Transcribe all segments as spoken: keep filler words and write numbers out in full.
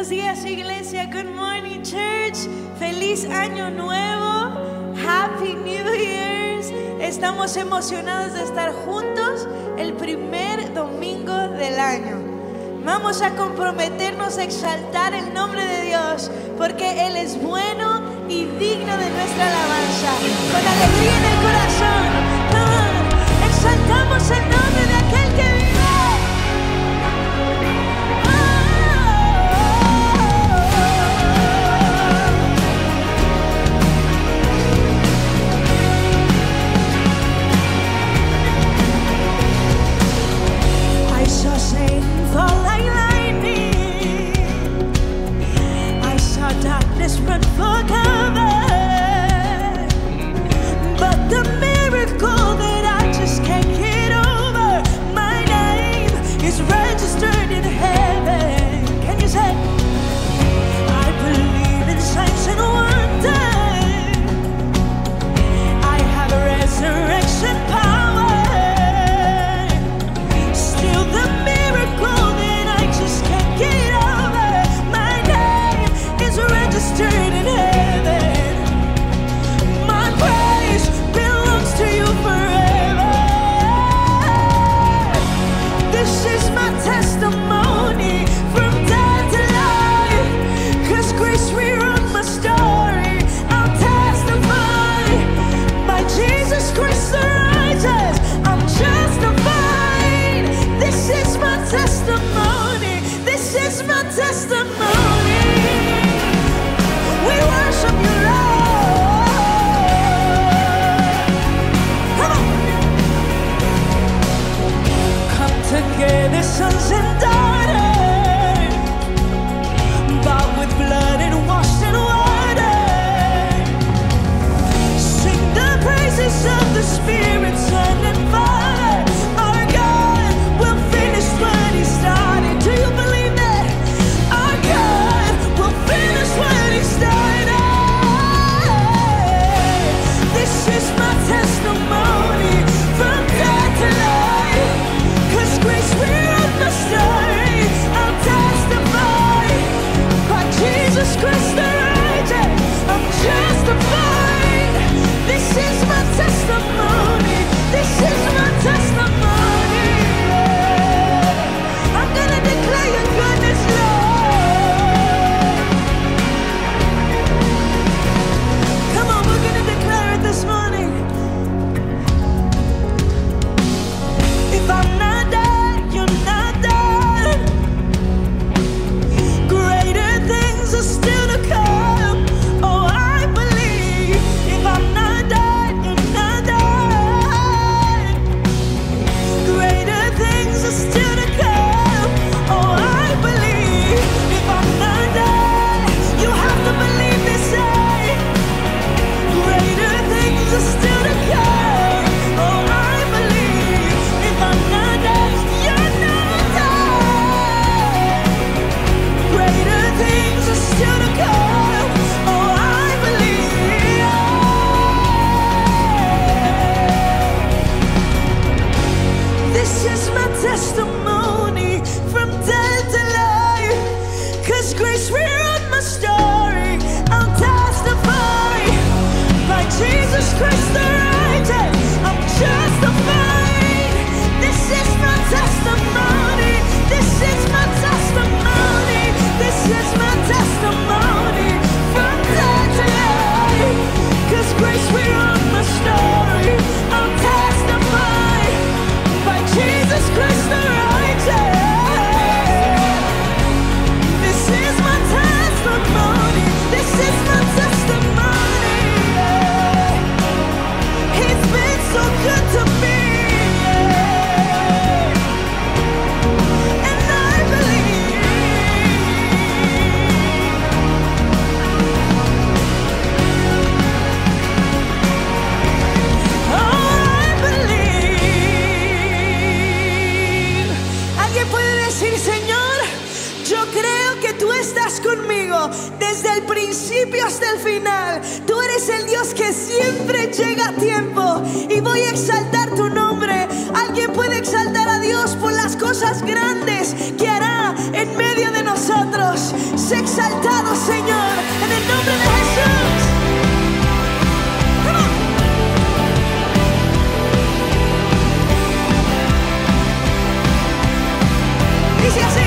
días, iglesia. Good morning, church. Feliz año nuevo. Happy New Year's. Estamos emocionados de estar juntos el primer domingo del año. Vamos a comprometernos a exaltar el nombre de Dios, porque Él es bueno y digno de nuestra alabanza. Con alegría en el corazón, oh, exaltamos el nombre de aquel que vive. Fall like lightning. I saw darkness run for cover, but the miracle that I just can't get over, my name is registered in heaven. Can you say, I believe in signs and wonders, I have resurrection power. Still the miracle registered in heaven. My praise belongs to you forever. This is my testimony from death to life, 'cause grace rewrote my story. I'll testify by Jesus Christ the righteous. I'm justified. This is my testimony. This is my testimony. We worship you, Lord. Come on. Come together, sons and daughters, bought with blood and washed in water. Sing the praises of the Spirit, Son and Father. Our God will finish what He started. Do you believe that? Our God will finish what He started. This is my testimony from death to life, 'cause grace rewrote my story. I'll testify by Jesus Christ the righteous. I'm justified. This is my testimony. This is my testimony. I'm gonna declare your goodness, Lord. Come on, we're gonna declare it this morning. If I'm not dead, you're not dead. Greater things are still to come. Oh, I believe. If I'm not dead, you're not dead. Greater things are still to come. Oh, I believe. If I'm not dead, you have to believe this. Say, greater things are still to come. Oh, I believe. If I'm not dead, you're not dead. Greater things are still to come. Oh, I believe. This is my testimony from death to life, 'cause grace rewrote my story. I'll testify by Jesus Christ the righteous. I'm justified. This is my testimony. This is my testimony. This is my testimony from death to life, 'cause grace rewrote my story. I'll testify by Jesus Christ the righteous. This is my testimony. This is my testimony. He's been so good to me. And I believe. Oh, I believe. ¿Alguien puede decir, Señor, yo creo que tú estás conmigo desde el principio hasta el final? Tú eres el Dios que siempre llega a tiempo y voy a exaltar tu nombre. Alguien puede exaltar a Dios por las cosas grandes que hará en medio de nosotros. Se exaltado, Señor, en el nombre de Jesús. Come on. Dice así: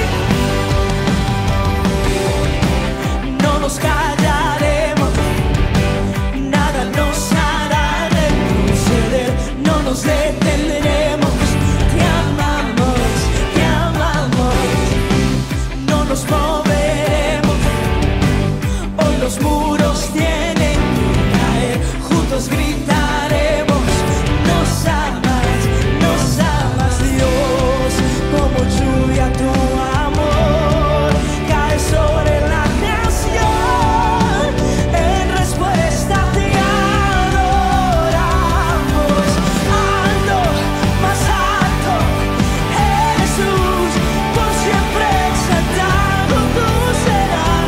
no nos callaremos, nada nos hará retroceder, no nos detendremos. Te amamos, te amamos, no nos moveremos. Hoy los muros tienen que caer, juntos gritaremos. Nos amas, nos amas, Dios, como lluvia tu amor cae sobre la creación. En respuesta te adoramos. Alto, más alto, Jesús, por siempre exaltado tú serás.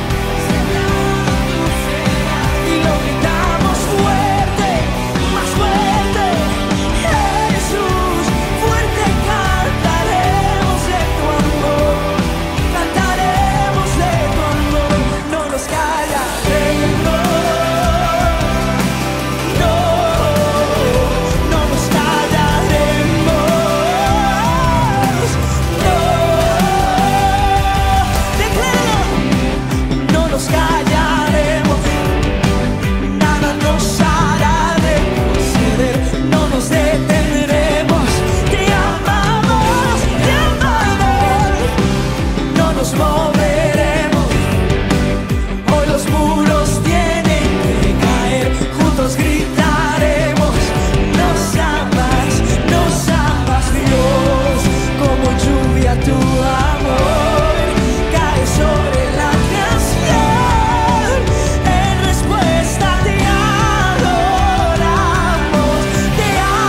Y lo gritamos fuerte, más fuerte, Jesús, fuerte cantaremos de tu amor, cantaremos de tu amor, no nos callaremos, no, no nos callaremos, no, decláralo, no nos callaremos. Nada nos hará retroceder, no nos detendremos. Te amamos, te amamos, no nos moveremos. Hoy los muros tienen que caer, juntos gritaremos. Nos amas, nos amas, Dios, como lluvia tu amor cae sobre la creación. En respuesta te adoramos, te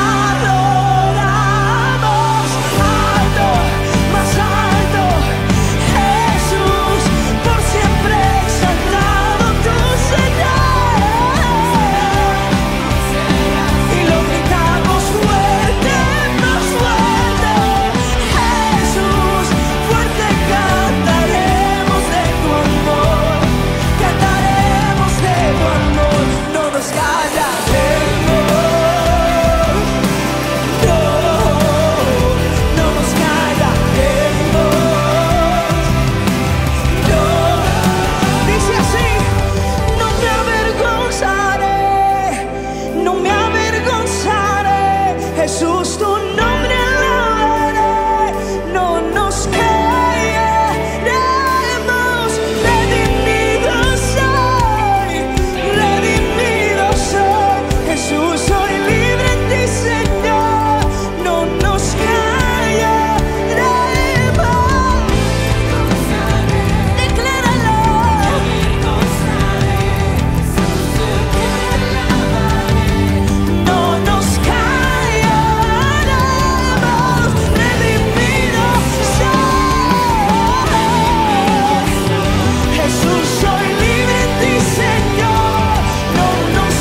adoramos. Alto, más alto, Jesús, por siempre exaltado tú serás. Y lo gritamos fuerte, más fuerte, Jesús, fuerte cantaremos de tu amor, cantaremos de tu amor, no nos callaremos, no, no nos callaremos, no. Dice así: no me avergonzaré, no me avergonzaré, Jesús, tu nombre alabaré, no nos callaremos. Redimido soy, redimido soy, Jesús, soy libre en ti, Señor, no nos callaremos. Decláralo. No nos callaremos, redimido soy, Jesús, soy libre en ti, Señor, no nos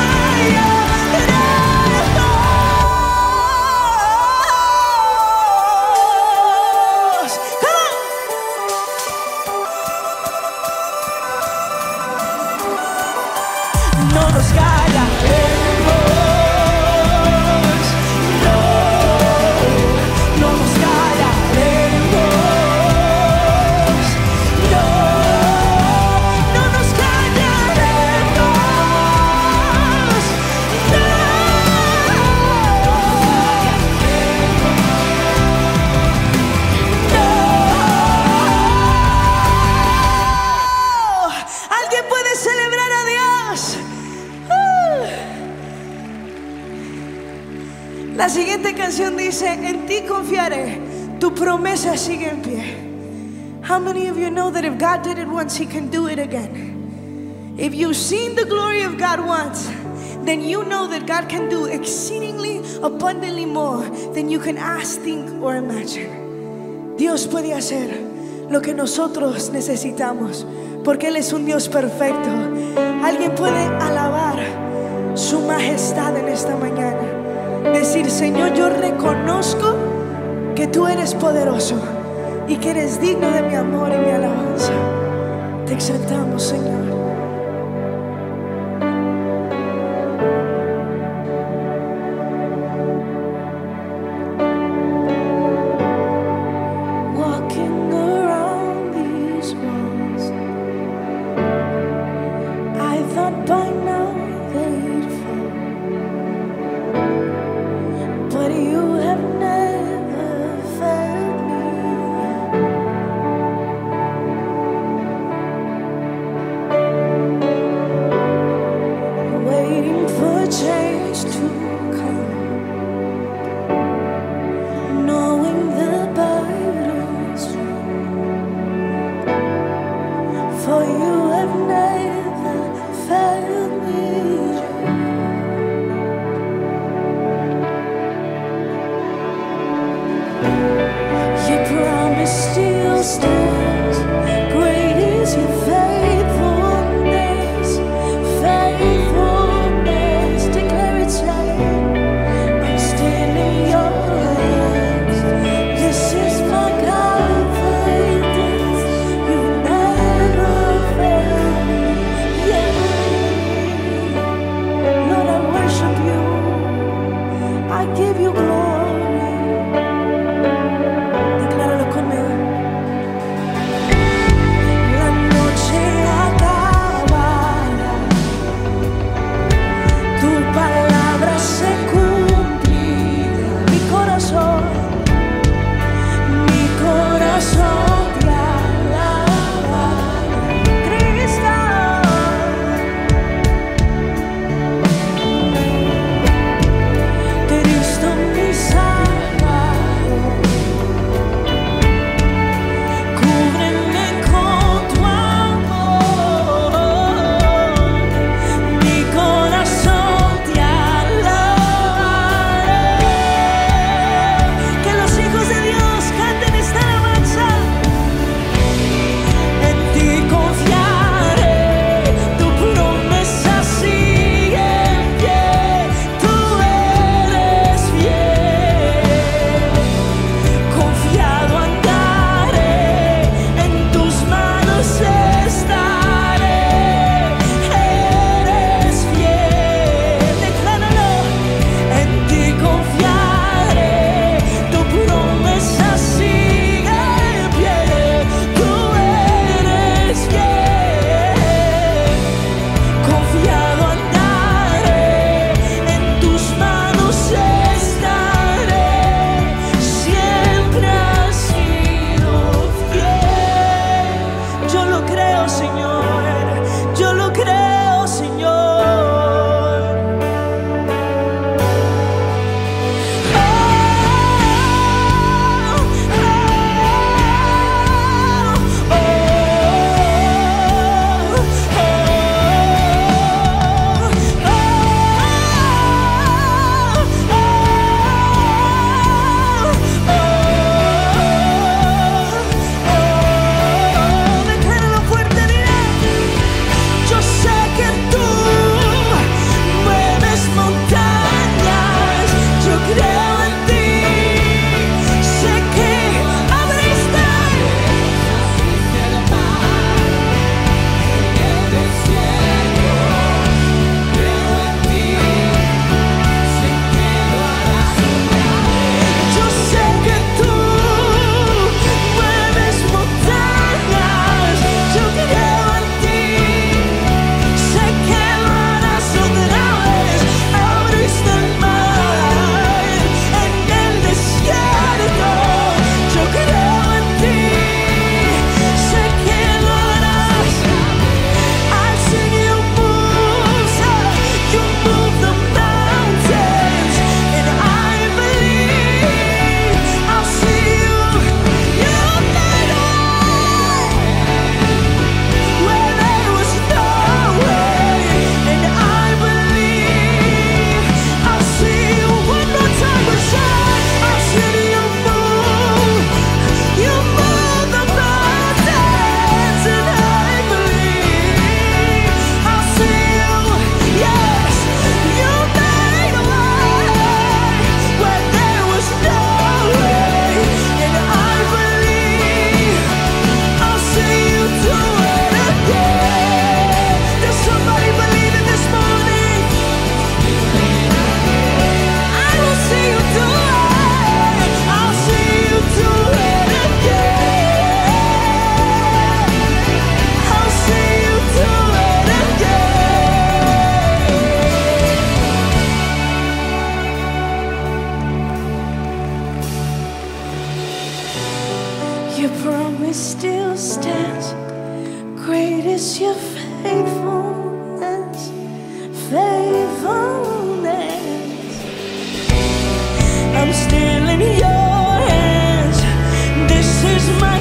callaremos. Come on. No nos callaremos, no, no nos callaremos, no, no nos callaremos, no, no. ¿Alguien puede celebrar a Dios? Uh. La siguiente canción dice: en ti confiaré, tu promesa sigue en pie. How many of you know that if God did it once, He can do it again? If you've seen the glory of God once, then you know that God can do exceedingly abundantly more than you can ask, think, or imagine. Dios puede hacer lo que nosotros necesitamos, porque Él es un Dios perfecto. Alguien puede alabar su majestad en esta mañana. Decir: Señor, yo reconozco que tú eres poderoso y que eres digno de mi amor y mi alabanza. Te exaltamos, Señor. Walking around these walls, I thought by now they'd fall, but you have never failed me.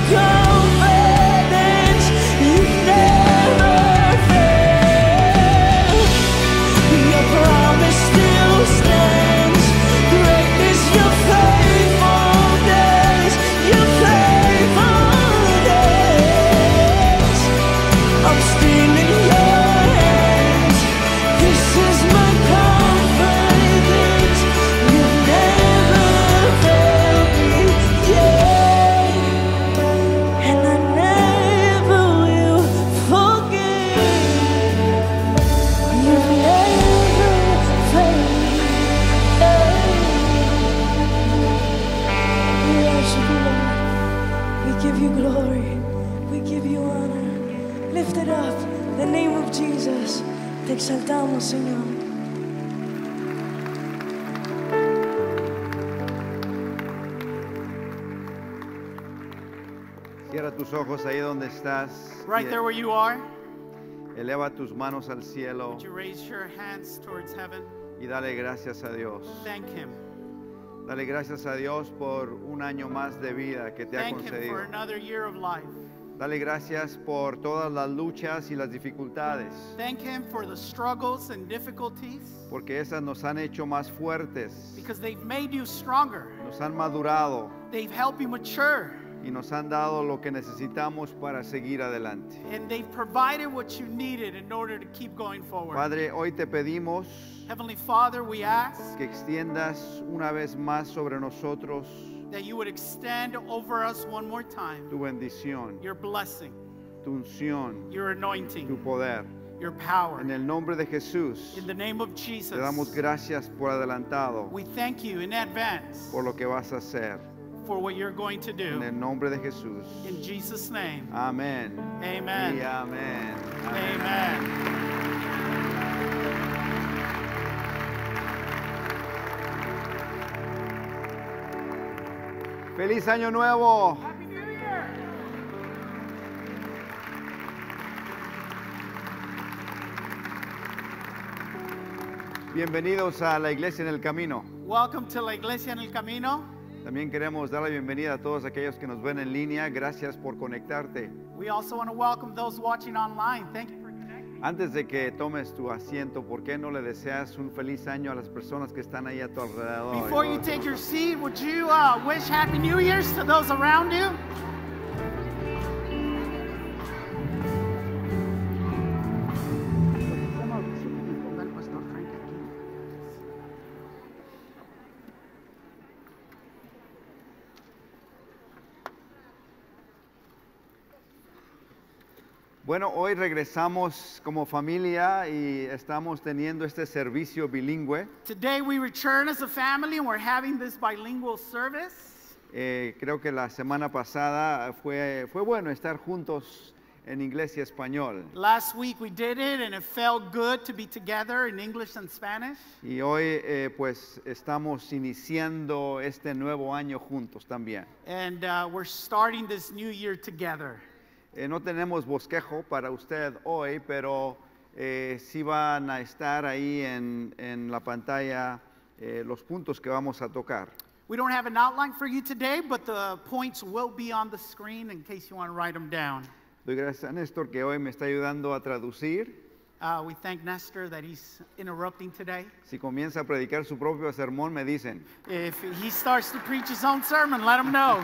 confidence. You never fail. Your promise still stands. Great is your faithfulness. Your faithfulness. I'm still in your hands. This is my confidence. You never failed me yet, and I never will forget. You never failed me. We worship you, Lord. We give you glory. We give you honor. Lift it up. In the name of Jesus. Te exaltamos, Señor. Cierra tus ojos ahí donde estás. Right y there where you are, eleva tus manos al cielo would you raise your hands towards heaven? y dale gracias a Dios. Thank Him. Dale gracias a Dios por un año más de vida que te ha Thank Him concedido. for another year of life. Dale gracias por todas las luchas y las dificultades, Thank Him for the struggles and difficulties porque esas nos han hecho más fuertes, because they've made you stronger. nos han madurado They've helped you mature y nos han dado lo que necesitamos para seguir adelante. and they've provided what you needed in order to keep going forward. Padre, hoy te pedimos Heavenly Father, we ask que extiendas una vez más sobre nosotros that you would extend over us one more time tu bendición, your blessing, tu unción, your tu anointing, poder. your power. En el nombre de Jesús, In the name of Jesus, te damos gracias por adelantado, we thank you in advance por lo que vas a hacer. for what you're going to En do. el nombre de Jesús. In Jesus' name, Amén. amen. Y amén. Amen. ¡Feliz Año Nuevo! Happy New Year! Bienvenidos a la Iglesia en el Camino. Welcome to La Iglesia en el Camino. También queremos dar la bienvenida a todos aquellos que nos ven en línea. Gracias por conectarte. We also want to welcome those watching online. Thank you for connecting. Antes de que tomes tu asiento, ¿por qué no le deseas un feliz año a las personas que están ahí a tu alrededor? Before you take your seat, would you uh, wish Happy New Year's to those around you? Bueno, hoy regresamos como familia y estamos teniendo este servicio bilingüe. Today we return as a family and we're having this bilingual service. Eh, creo que la semana pasada fue, fue bueno estar juntos en inglés y español. Last week we did it and it felt good to be together in English and Spanish. Y hoy eh, pues estamos iniciando este nuevo año juntos también. And uh, we're starting this new year together. Eh, no tenemos bosquejo para usted hoy, pero eh, sí van a estar ahí en, en la pantalla eh, los puntos que vamos a tocar. We don't have an outline for you today, but the points will be on the screen in case you want to write them down. Doy gracias a Néstor que hoy me está ayudando a traducir. Uh, we thank Nestor that he's interrupting today. Si comienza a predicar su propio sermón, me dicen. If he starts to preach his own sermon, let him know.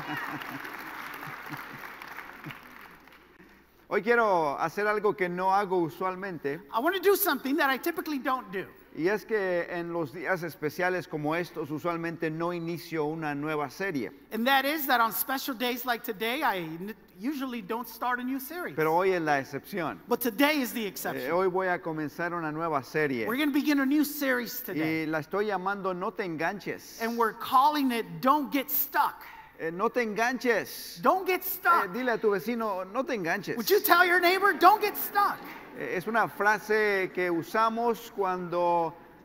Hoy quiero hacer algo que no hago usualmente, I want to do something that I typically don't do. y es que en los días especiales como estos usualmente no inicio una nueva serie. And that is that on special days like today, I n- usually don't start a new series. Pero hoy es la excepción. But today is the Eh, exception. hoy voy a comenzar una nueva serie We're going to begin a new series today. y la estoy llamando No te enganches. And we're calling it Don't Get Stuck. Eh, no te enganches. Don't get Eh, stuck. dile a tu vecino, no te enganches. Would you tell your neighbor, don't get stuck? Eh, es una frase que usamos cuando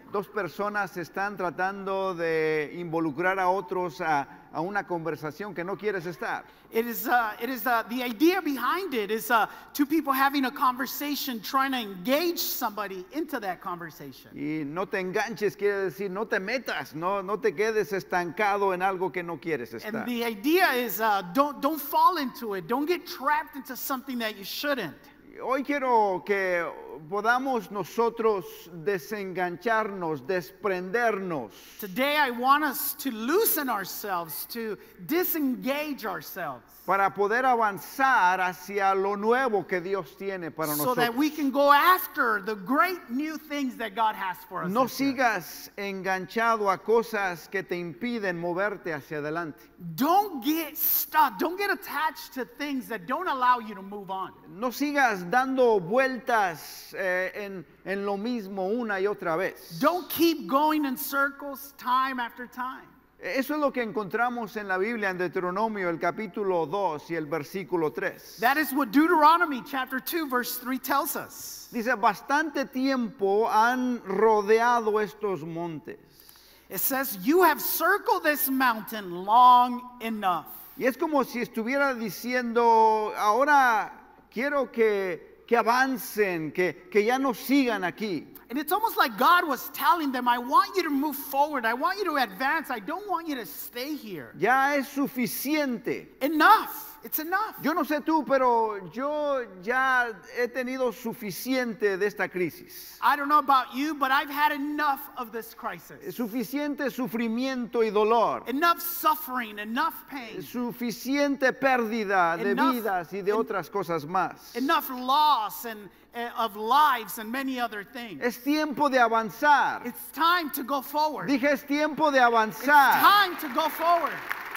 dos personas están tratando de involucrar a otros a, a una conversación que no quieres estar. It is, uh, it is uh, the idea behind it is uh, two people having a conversation, trying to engage somebody into that conversation. Y no te enganches quiere decir no te metas, no, no te quedes estancado en algo que no quieres estar. And the idea is uh, don't, don't fall into it. Don't get trapped into something that you shouldn't. Hoy quiero que podamos nosotros desengancharnos, desprendernos. Today I want us to loosen ourselves, to disengage ourselves, Para poder avanzar hacia lo nuevo que Dios tiene para so that nosotros. we can go after the great new things that God has for us. No this year. sigas enganchado a cosas que te impiden moverte hacia adelante. Don't get stuck. Don't get attached to things that don't allow you to move on. No sigas dando vueltas eh, en, en lo mismo una y otra vez. Don't keep going in circles time after time. Eso es lo que encontramos en la Biblia en Deuteronomio, el capítulo dos y el versículo tres. That is what Deuteronomy chapter two verse three tells us. Dice, bastante tiempo han rodeado estos montes. It says, you have circled this mountain long enough. Y es como si estuviera diciendo, ahora quiero que, que avancen, que, que ya no sigan aquí. And it's almost like God was telling them, I want you to move forward. I want you to advance. I don't want you to stay here. Ya es suficiente. Enough. It's enough. Yo no sé tú, pero yo ya he tenido suficiente de esta crisis. I don't know about you, but I've had enough of this crisis. Suficiente sufrimiento y dolor. Enough suffering, enough pain, Suficiente pérdida de Enough- vidas y de en- otras cosas más. enough loss and uh, of lives and many other things. Es tiempo de avanzar. It's time to go forward. Dije, es tiempo de It's avanzar. time to go forward.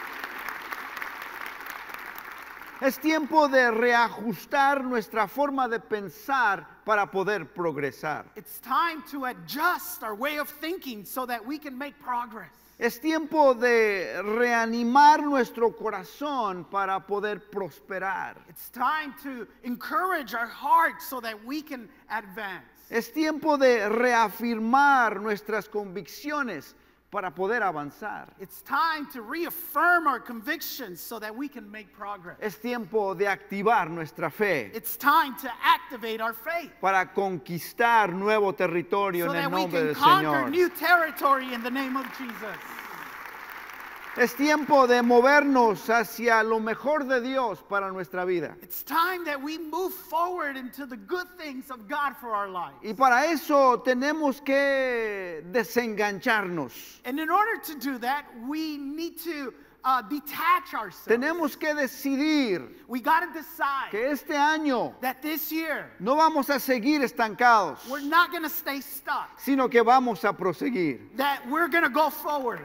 Es tiempo de reajustar nuestra forma de pensar para poder progresar. It's time to adjust our way of thinking so that we can make progress. Es tiempo de reanimar nuestro corazón para poder prosperar. It's time to encourage our hearts so that we can advance. Es tiempo de reafirmar nuestras convicciones para poder avanzar. It's time to reaffirm our convictions so that we can make progress. Es tiempo de activar nuestra fe It's time to activate our faith para conquistar nuevo territorio so en el that we nombre can del conquer Señor. new territory in the name of Jesus. Es tiempo de movernos hacia lo mejor de Dios para nuestra vida. It's time that we move forward into the good things of God for our lives. Y para eso tenemos que desengancharnos. And in order to do that, we need to uh, detach ourselves. Tenemos que decidir We got to decide que este año that this year no vamos a seguir estancados, we're not going to stay stuck, sino que vamos a proseguir. that we're going to go forward.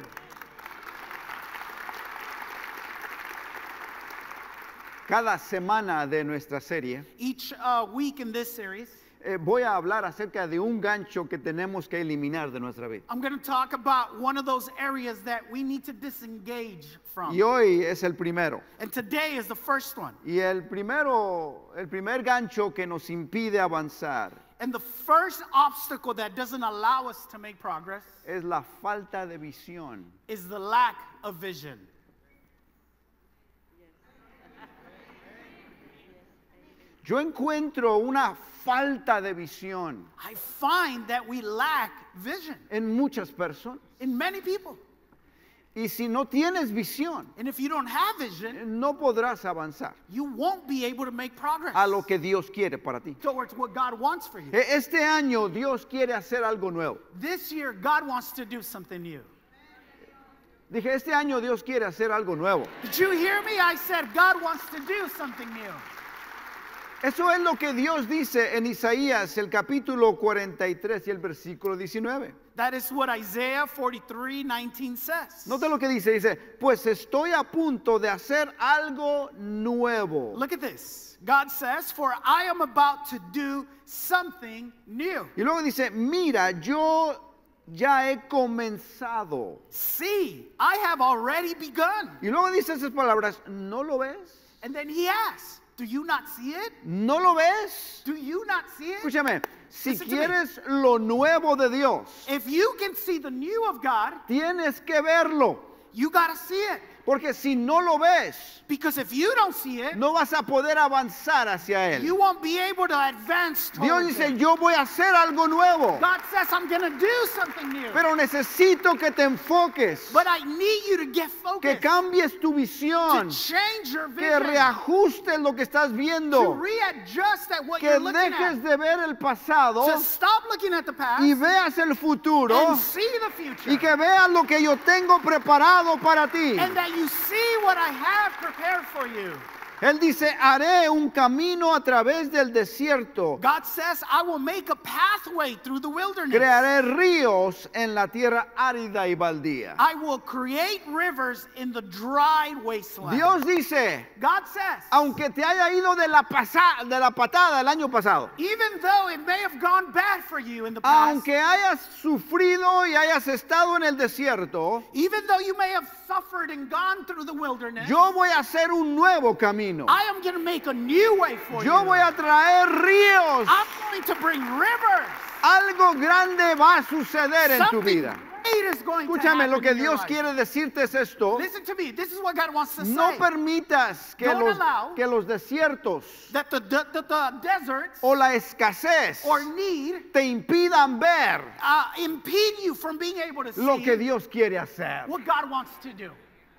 Cada semana de nuestra serie Each uh, week in this series, eh, voy a hablar acerca de un gancho que tenemos que eliminar de nuestra vida. I'm going to talk about one of those areas that we need to disengage from. Y hoy es el primero. And today is the first one. Y el primero, el primer gancho que nos impide avanzar And the first obstacle that doesn't allow us to make progress es la falta de visión. is the lack of vision. Yo encuentro una falta de visión I find that we lack vision en muchas personas. in many people. Y si no tienes visión, And if you don't have vision, no podrás avanzar you won't be able to make progress a lo que Dios quiere para ti. towards what God wants for you. E- Este año Dios quiere hacer algo nuevo. This year, God wants to do something new. Dije, este año Dios quiere hacer algo nuevo. Did you hear me? I said God wants to do something new. Eso es lo que Dios dice en Isaías, el capítulo cuarenta y tres y el versículo diecinueve. That is what Isaiah forty-three nineteen says. Nota lo que dice, dice, pues estoy a punto de hacer algo nuevo. Look at this. God says, for I am about to do something new. Y luego dice, mira, yo ya he comenzado. See, I have already begun. Y luego dice esas palabras, ¿no lo ves? And then he asks, Do you not see it? ¿No lo ves? Do you not see it? Escúchame, si Listen to me. quieres lo nuevo de Dios, If you can see the new of God, tienes que verlo. you got to see it. Porque si no lo ves, Because if you don't see it, no vas a poder avanzar hacia Él. you won't be able to advance Dios towards dice, it. yo voy a hacer algo nuevo, God says, I'm going to do something new. pero necesito que te enfoques, But I need you to get que focused, cambies tu to visión, change your que vision, reajustes lo que estás to viendo, readjust at what que you're looking dejes at, de ver el pasado to stop looking at the past y veas el futuro and see the future, y que veas lo que yo tengo preparado para ti. and that you see what I have prepared for you. Él dice, haré un camino a través del desierto, God says, I will make a pathway through the wilderness. crearé ríos en la tierra árida y baldía. I will create rivers in the dry wasteland. Dios dice, God says, aunque te haya ido de la, pasa- de la patada el año pasado, even though it may have gone bad for you in the past, aunque hayas sufrido y hayas estado en el desierto, even though you may have suffered and gone through the wilderness, yo voy a hacer un nuevo camino. I am going to make a new way for Yo you. voy a traer ríos. I'm going to bring rivers. Algo grande va a suceder en tu Something vida. great is going to Escúchame, happen lo que in your Dios life. quiere decirte es esto. Listen to me. This is what God wants to No say. permitas que Don't los, allow que los desiertos That the, the, the, the deserts o la escasez or need te impidan ver uh, impede you from being able to lo see que Dios quiere hacer. what God wants to do.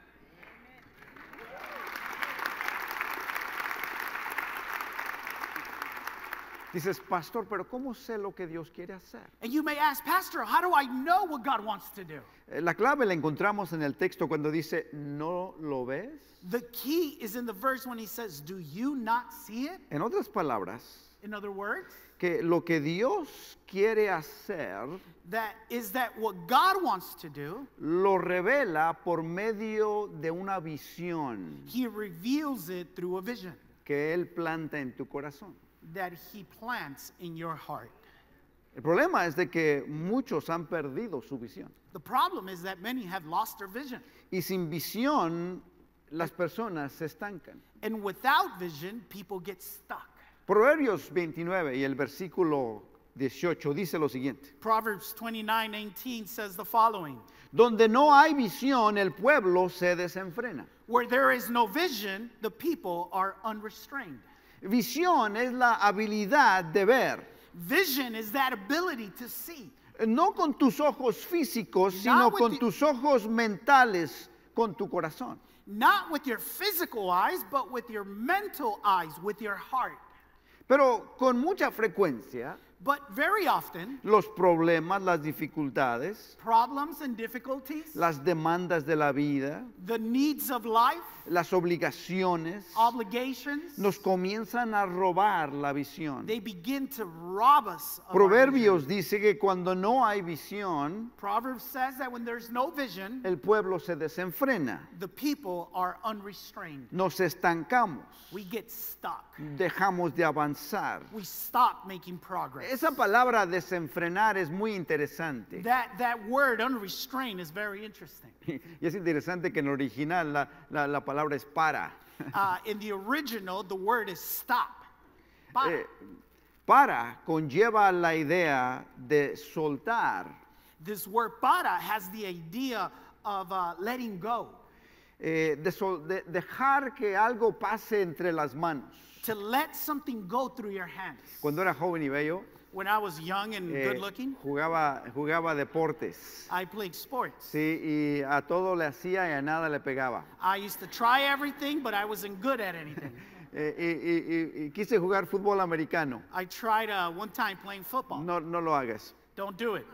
Dices, pastor, pero ¿cómo sé lo que Dios quiere hacer? And you may ask, Pastor, how do I know what God wants to do? Eh, La clave la encontramos en el texto cuando dice, ¿no lo ves? The key is in the verse when he says, do you not see it? En otras palabras, In other words, que lo que Dios quiere hacer that is that what God wants to do, lo revela por medio de una visión he reveals it through a vision que Él planta en tu corazón. that he plants in your heart. El problema es de que muchos han perdido su visión. The problem is that many have lost their vision. Y sin visión, las personas se estancan. And without vision, people get stuck. Proverbios veintinueve y el versículo dieciocho dice lo siguiente. Proverbs twenty-nine eighteen says the following: Donde no hay visión, el pueblo se desenfrena. where there is no vision, the people are unrestrained. Visión es la habilidad de ver, Vision is that ability to see, no con tus ojos físicos, Not sino with con the- tus ojos mentales, con tu corazón. not with your physical eyes, but with your mental eyes, with your heart. Pero con mucha frecuencia, But very often, los problemas, las dificultades, problems and difficulties, las demandas de la vida, the needs of life, las obligaciones, obligations, nos comienzan a robar la visión. they begin to rob us of our Proverbios vision. dice que cuando no hay visión, Proverbs says that when there's no vision, el pueblo se desenfrena. the people are unrestrained. Nos estancamos, We get stuck. dejamos de avanzar. We stop making progress. Esa palabra desenfrenar es muy interesante. That, that word unrestrained is very interesting. Y es interesante que en el original la, la- la palabra es para. Uh, in the original, the word is stop. Para. Eh, para conlleva la idea de soltar, This word para has the idea of uh, letting go, eh, de, sol- de dejar que algo pase entre las manos. to let something go through your hands. Cuando era joven y bello, When I was young and eh, good looking, jugaba, jugaba deportes. I played sports. Sí, y a todo le hacía y a nada le pegaba. I used to try everything, but I wasn't good at anything. Eh, y, y- y- y quise jugar fútbol americano. I tried uh, one time playing football. No, no lo hagas. Don't do it.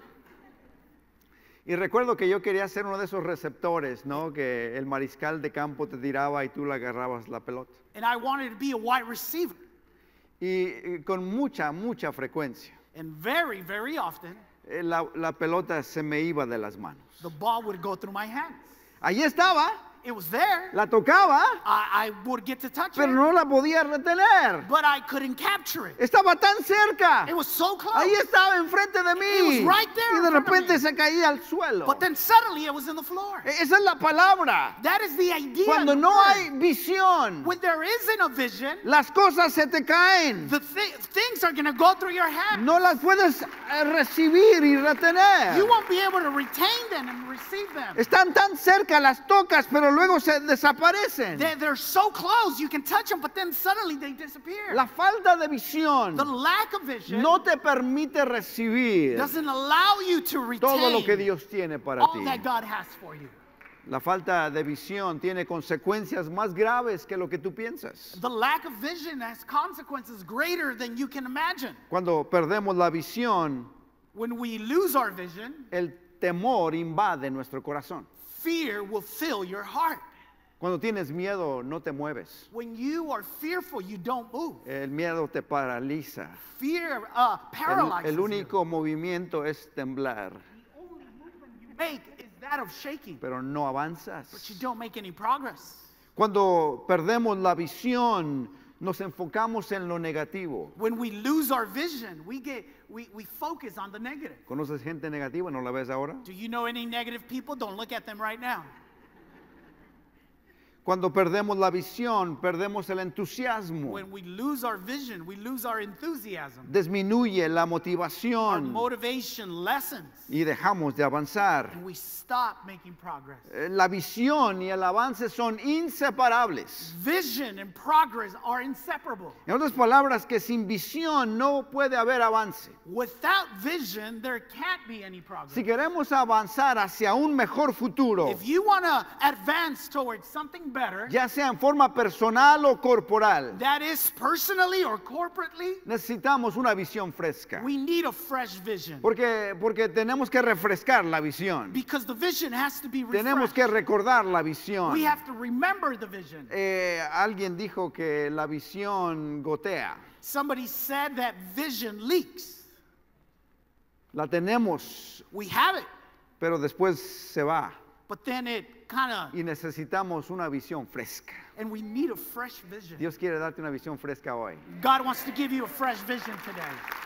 Y recuerdo que yo quería ser uno de esos receptores, ¿no? Que el mariscal de campo te tiraba y tú le agarrabas la pelota. And I wanted to be a wide receiver. Y, y con mucha, mucha frecuencia, And very, very often, eh, la, la pelota se me iba de las manos. the ball would go through my hands. Allí estaba, It was there. la tocaba, I, I would get to touch pero it, no la podía retener. but I couldn't capture it. Estaba tan cerca. It was so close. Ahí estaba enfrente de mí. It was right there Y in de front of repente me. se caía al suelo. But then suddenly it was in the floor. E- Esa es la palabra. That is the idea. Cuando the no word. hay visión, When there isn't a vision, las cosas se te caen. the thi- things are going to go through your hand. No las puedes eh, recibir y retener. You won't be able to retain them and receive them. Están tan cerca, las tocas, pero luego se desaparecen. They, they're so close, you can touch them, but then suddenly they disappear. La falta de visión The lack of vision no te permite recibir doesn't allow you to todo lo que retain Dios tiene para all ti. that God has for you. La falta de visión tiene consecuencias más graves que lo que tú piensas. The lack of vision has consequences greater than you can imagine. Cuando perdemos la visión, When we lose our vision, el temor invade nuestro corazón. fear will fill your heart. Cuando tienes miedo, no te mueves. When you are fearful, you don't move. El miedo te paraliza. Fear uh, El, paralyzes el único movimiento es temblar, you. The only movement you make is that of shaking, pero no avanzas. but you don't make any progress. Cuando perdemos la visión, nos enfocamos en lo negativo. When we lose our vision, we get we, we focus on the negative. ¿Conoces gente negativa? ¿No la ves ahora? Do you know any negative people? Don't look at them right now. Cuando perdemos la visión, perdemos el entusiasmo. When we lose our vision, we lose our enthusiasm. Disminuye la Our motivación motivation lessens, y dejamos de avanzar. and we stop making progress. Eh, La visión y el avance son inseparables. Vision and progress are inseparable. En otras palabras, que sin visión no puede haber avance. Without vision, there can't be any progress. Si queremos avanzar hacia un mejor futuro, If you want to advance towards something better, ya sea en forma personal o corporal, that is personally or corporately, necesitamos una visión fresca. we need a fresh vision. Porque, porque tenemos que refrescar la visión. Because the vision has to be Tenemos que refreshed. recordar la visión. We have to remember the vision. Eh, alguien dijo que la visión gotea. Somebody said that vision leaks. La tenemos, We have it, pero después se va. but then it kind of, Y necesitamos una visión fresca. and we need a fresh vision. Dios quiere darte una visión fresca hoy. God wants to give you a fresh vision today.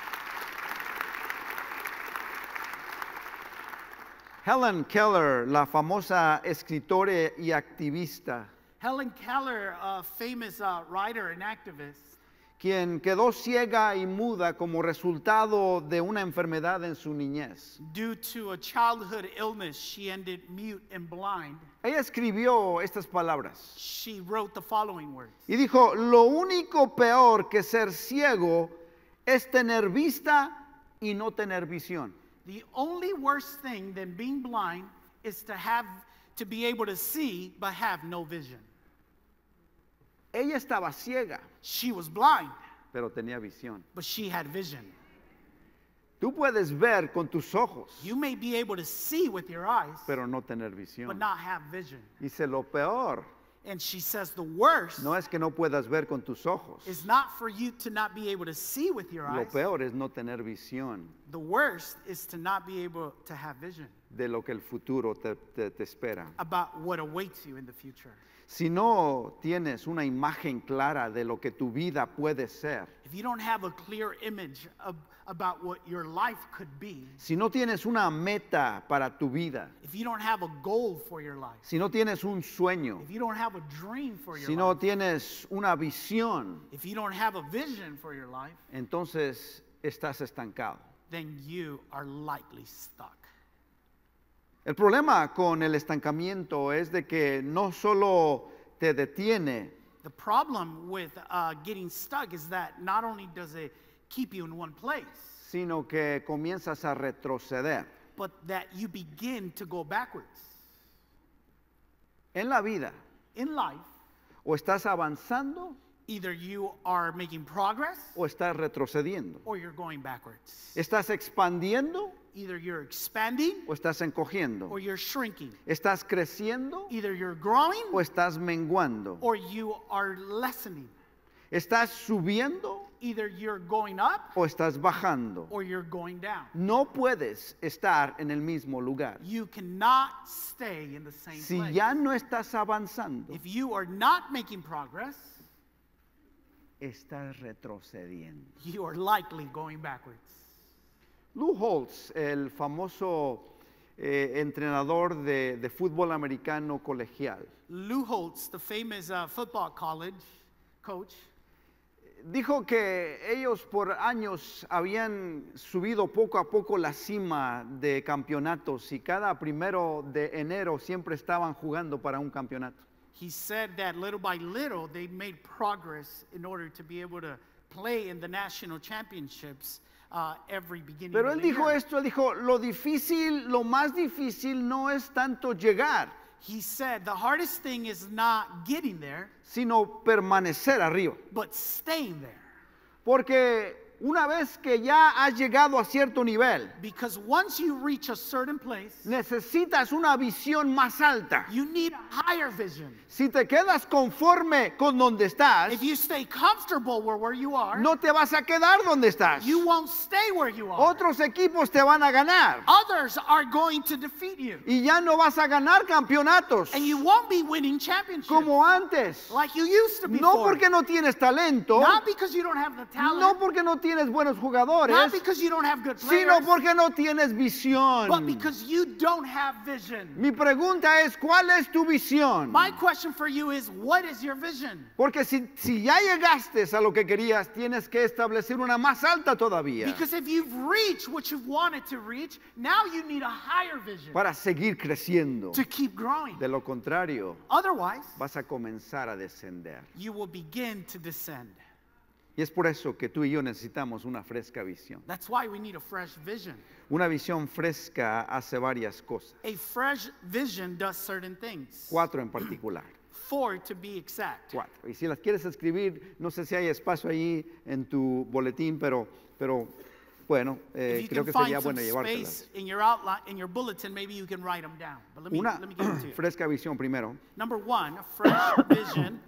Helen Keller, la famosa escritora y activista, Helen Keller, a famous uh, writer and activist, quien quedó ciega y muda como resultado de una enfermedad en su niñez. due to a childhood illness, she ended mute and blind. Ella escribió estas palabras She wrote the following words. y dijo, lo único peor que ser ciego es tener vista y no tener visión. The only worst thing than being blind is to have to be able to see but have no vision. Ella estaba ciega, She was blind, pero tenía visión. but she had vision. Tú puedes ver con tus ojos, You may be able to see with your eyes, pero no tener but visión. not have vision. Dice, lo peor And she says the worst no es que no puedas ver con tus ojos. is not for you to not be able to see with your Lo eyes. peor es no tener visión The worst is to not be able to have vision de lo que el futuro te, te- te espera. about what awaits you in the future. Si no tienes una imagen clara de lo que tu vida puede ser, If you don't have a clear image of, about what your life could be, si no tienes una meta para tu vida, if you don't have a goal for your life, si no tienes un sueño, if you don't have a dream for your si no life, tienes una visión, if you don't have a vision for your life, entonces estás estancado. then you are likely stuck. El problema con el estancamiento es de que no solo te detiene, The problem with uh, getting stuck is that not only does it keep you in one place, sino que comienzas a retroceder. but that you begin to go backwards. En la vida, In life, o estás avanzando either you are making progress o estás retrocediendo. or you're going backwards. Estás expandiendo Either you're expanding o estás encogiendo. or you're shrinking. Estás creciendo Either you're growing o estás menguando. or you are lessening. Estás subiendo Either you're going up o estás bajando. or you're going down. No puedes estar en el mismo lugar. You cannot stay in the same Si place. ya no estás avanzando, If you are not making progress, estás retrocediendo. you are likely going backwards. Lou Holtz, el famoso eh, entrenador de, de fútbol americano colegial, Lou Holtz, the famous uh, football college coach, dijo que ellos por años habían subido poco a poco la cima de campeonatos y cada primero de enero siempre estaban jugando para un campeonato. he said that little by little they made progress in order to be able to play in the national championships uh, every beginning Pero of él the dijo year. esto, él dijo, lo difícil, lo más difícil no es tanto llegar, He said the hardest thing is not getting there, sino permanecer arriba. but staying there. Porque una vez que ya has llegado a cierto nivel, Because once you reach a certain place, necesitas una visión más alta. you need a higher vision. Si te quedas conforme con donde estás, If you stay comfortable where, where you are, no te vas a quedar donde estás. you won't stay where you are. Otros equipos te van a ganar Others are going to defeat you. y ya no vas a ganar campeonatos And you won't be winning championships como antes. like you used to be. No porque no tienes talento, Not because you don't have the talent, no porque no tienes buenos not jugadores, because you don't have good players, sino porque no tienes visión. but because you don't have vision. Mi pregunta es, ¿cuál es tu visión? My question for you is, what is your vision? Porque si, si ya llegaste a lo que querías, tienes que establecer una más alta todavía Because if you've reached what you've wanted to reach, now you need a higher vision para seguir creciendo. to keep growing. De lo contrario, Otherwise, vas a comenzar a descender. you will begin to descend. Y es por eso que tú y yo necesitamos una fresca visión. That's why we need a fresh vision. Una visión fresca hace varias cosas, A fresh vision does certain things. cuatro en particular. Four to be exact. Cuatro. Y si las quieres escribir, no sé si hay espacio ahí en tu boletín, pero, pero bueno, eh, If you creo can que find sería some bueno space llevártelas. in your outline, in your bulletin, maybe you can write them down. But let me, Una let me give it to you. fresca visión primero Number one, a fresh vision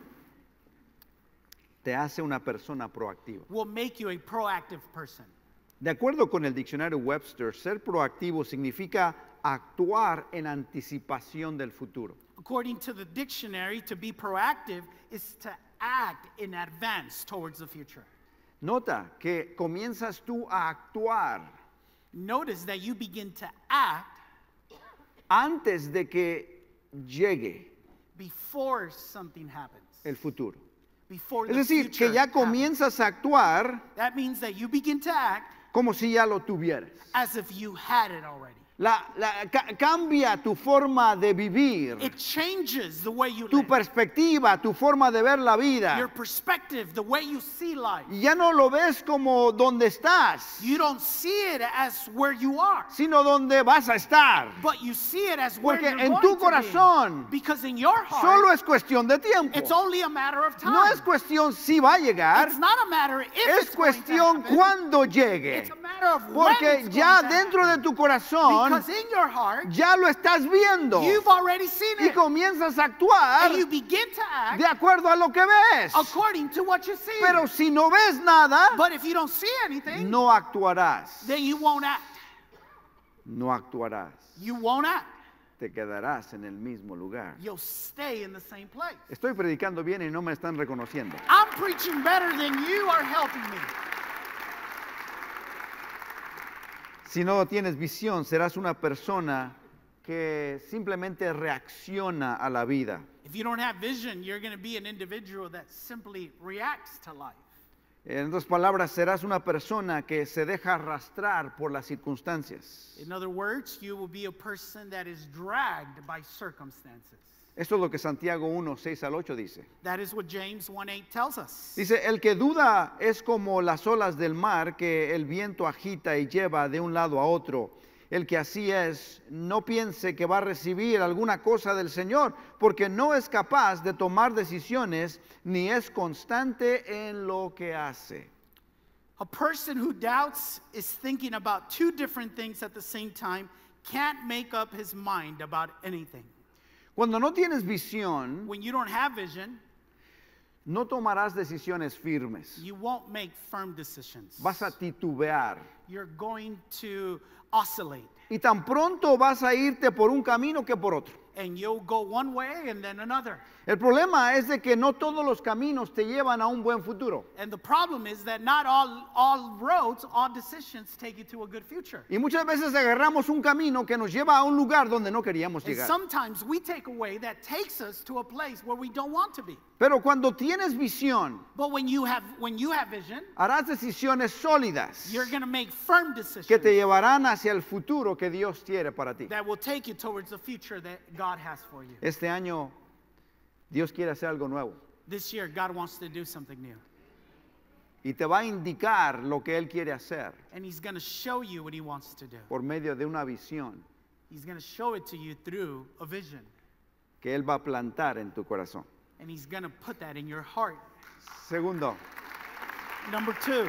te hace una persona proactiva. will make you a proactive person. De acuerdo con el diccionario Webster, ser proactivo significa actuar en anticipación del futuro. According to the dictionary, to be proactive is to act in advance towards the future. Nota que comienzas tú a actuar Notice that you begin to act antes de que llegue before something happens. el futuro. Before Es the decir, future que ya happens. comienzas a actuar That means that you begin to act como si ya lo tuvieras. as if you had it already. La, la- ca- cambia tu forma de vivir, It changes the way you tu live, perspectiva, tu forma de ver la your vida. perspective, the way you see life. Y ya no lo ves como donde estás, You don't see it as where you are, sino donde vas a estar. but you see it as where Porque you're en going tu to corazón be. Because in your heart, Solo es cuestión de tiempo. it's only a matter of time. No es cuestión si va a llegar, It's not a matter if es it's going to cuestión happen. cuando llegue. It's a matter of when Porque it's ya going to dentro happen. de tu corazón Because in your heart, ya lo estás viendo you've already seen y it. comienzas a actuar And you begin to act de acuerdo a lo que ves. according to what you see. Pero si no ves nada, But if you don't see anything, no actuarás. then you won't act. No actuarás. You won't act. Te quedarás en el mismo lugar. You'll stay in the same place. Estoy predicando bien y no me están reconociendo. I'm preaching better than you are helping me. Si no tienes visión, serás una persona que simplemente reacciona a la vida. If you don't have vision, you're going to be an individual that simply reacts to life. En otras palabras, serás una persona que se deja arrastrar por las circunstancias. In other words, you will be a person that is dragged by circumstances. Esto es lo que Santiago uno, seis al ocho dice. That is what James one eight tells us. Dice, el que duda es como las olas del mar que el viento agita y lleva de un lado a otro. El que así es, no piense que va a recibir alguna cosa del Señor, porque no es capaz de tomar decisiones ni es constante en lo que hace. A person who doubts is thinking about two different things at the same time, can't make up his mind about anything. Cuando no tienes visión, When you don't have vision, No tomarás decisiones firmes. You won't make firm decisions. Vas a titubear. You're going to oscillate. Y tan pronto vas a irte por un camino que por otro. And you'll go one way and then another. El problema es de que no todos los caminos te llevan a un buen futuro. And the problem is that not all, all roads, all decisions take you to a good future. Y muchas veces agarramos un camino que nos lleva a un lugar donde no queríamos And llegar. sometimes we take a way that takes us to a place where we don't want to be. Pero cuando tienes visión, But when you have when you have vision, harás decisiones sólidas you're going to make firm decisions que te llevarán hacia el futuro que Dios quiere para ti. that will take you towards the future that God has for you. Este año Dios quiere hacer algo nuevo This year, God wants to do something new. y te va a indicar lo que Él quiere hacer And He's going to show you what He wants to do. por medio de una visión He's going to show it to you through a vision. que Él va a plantar en tu corazón. And He's going to put that in your heart. Segundo, Number two,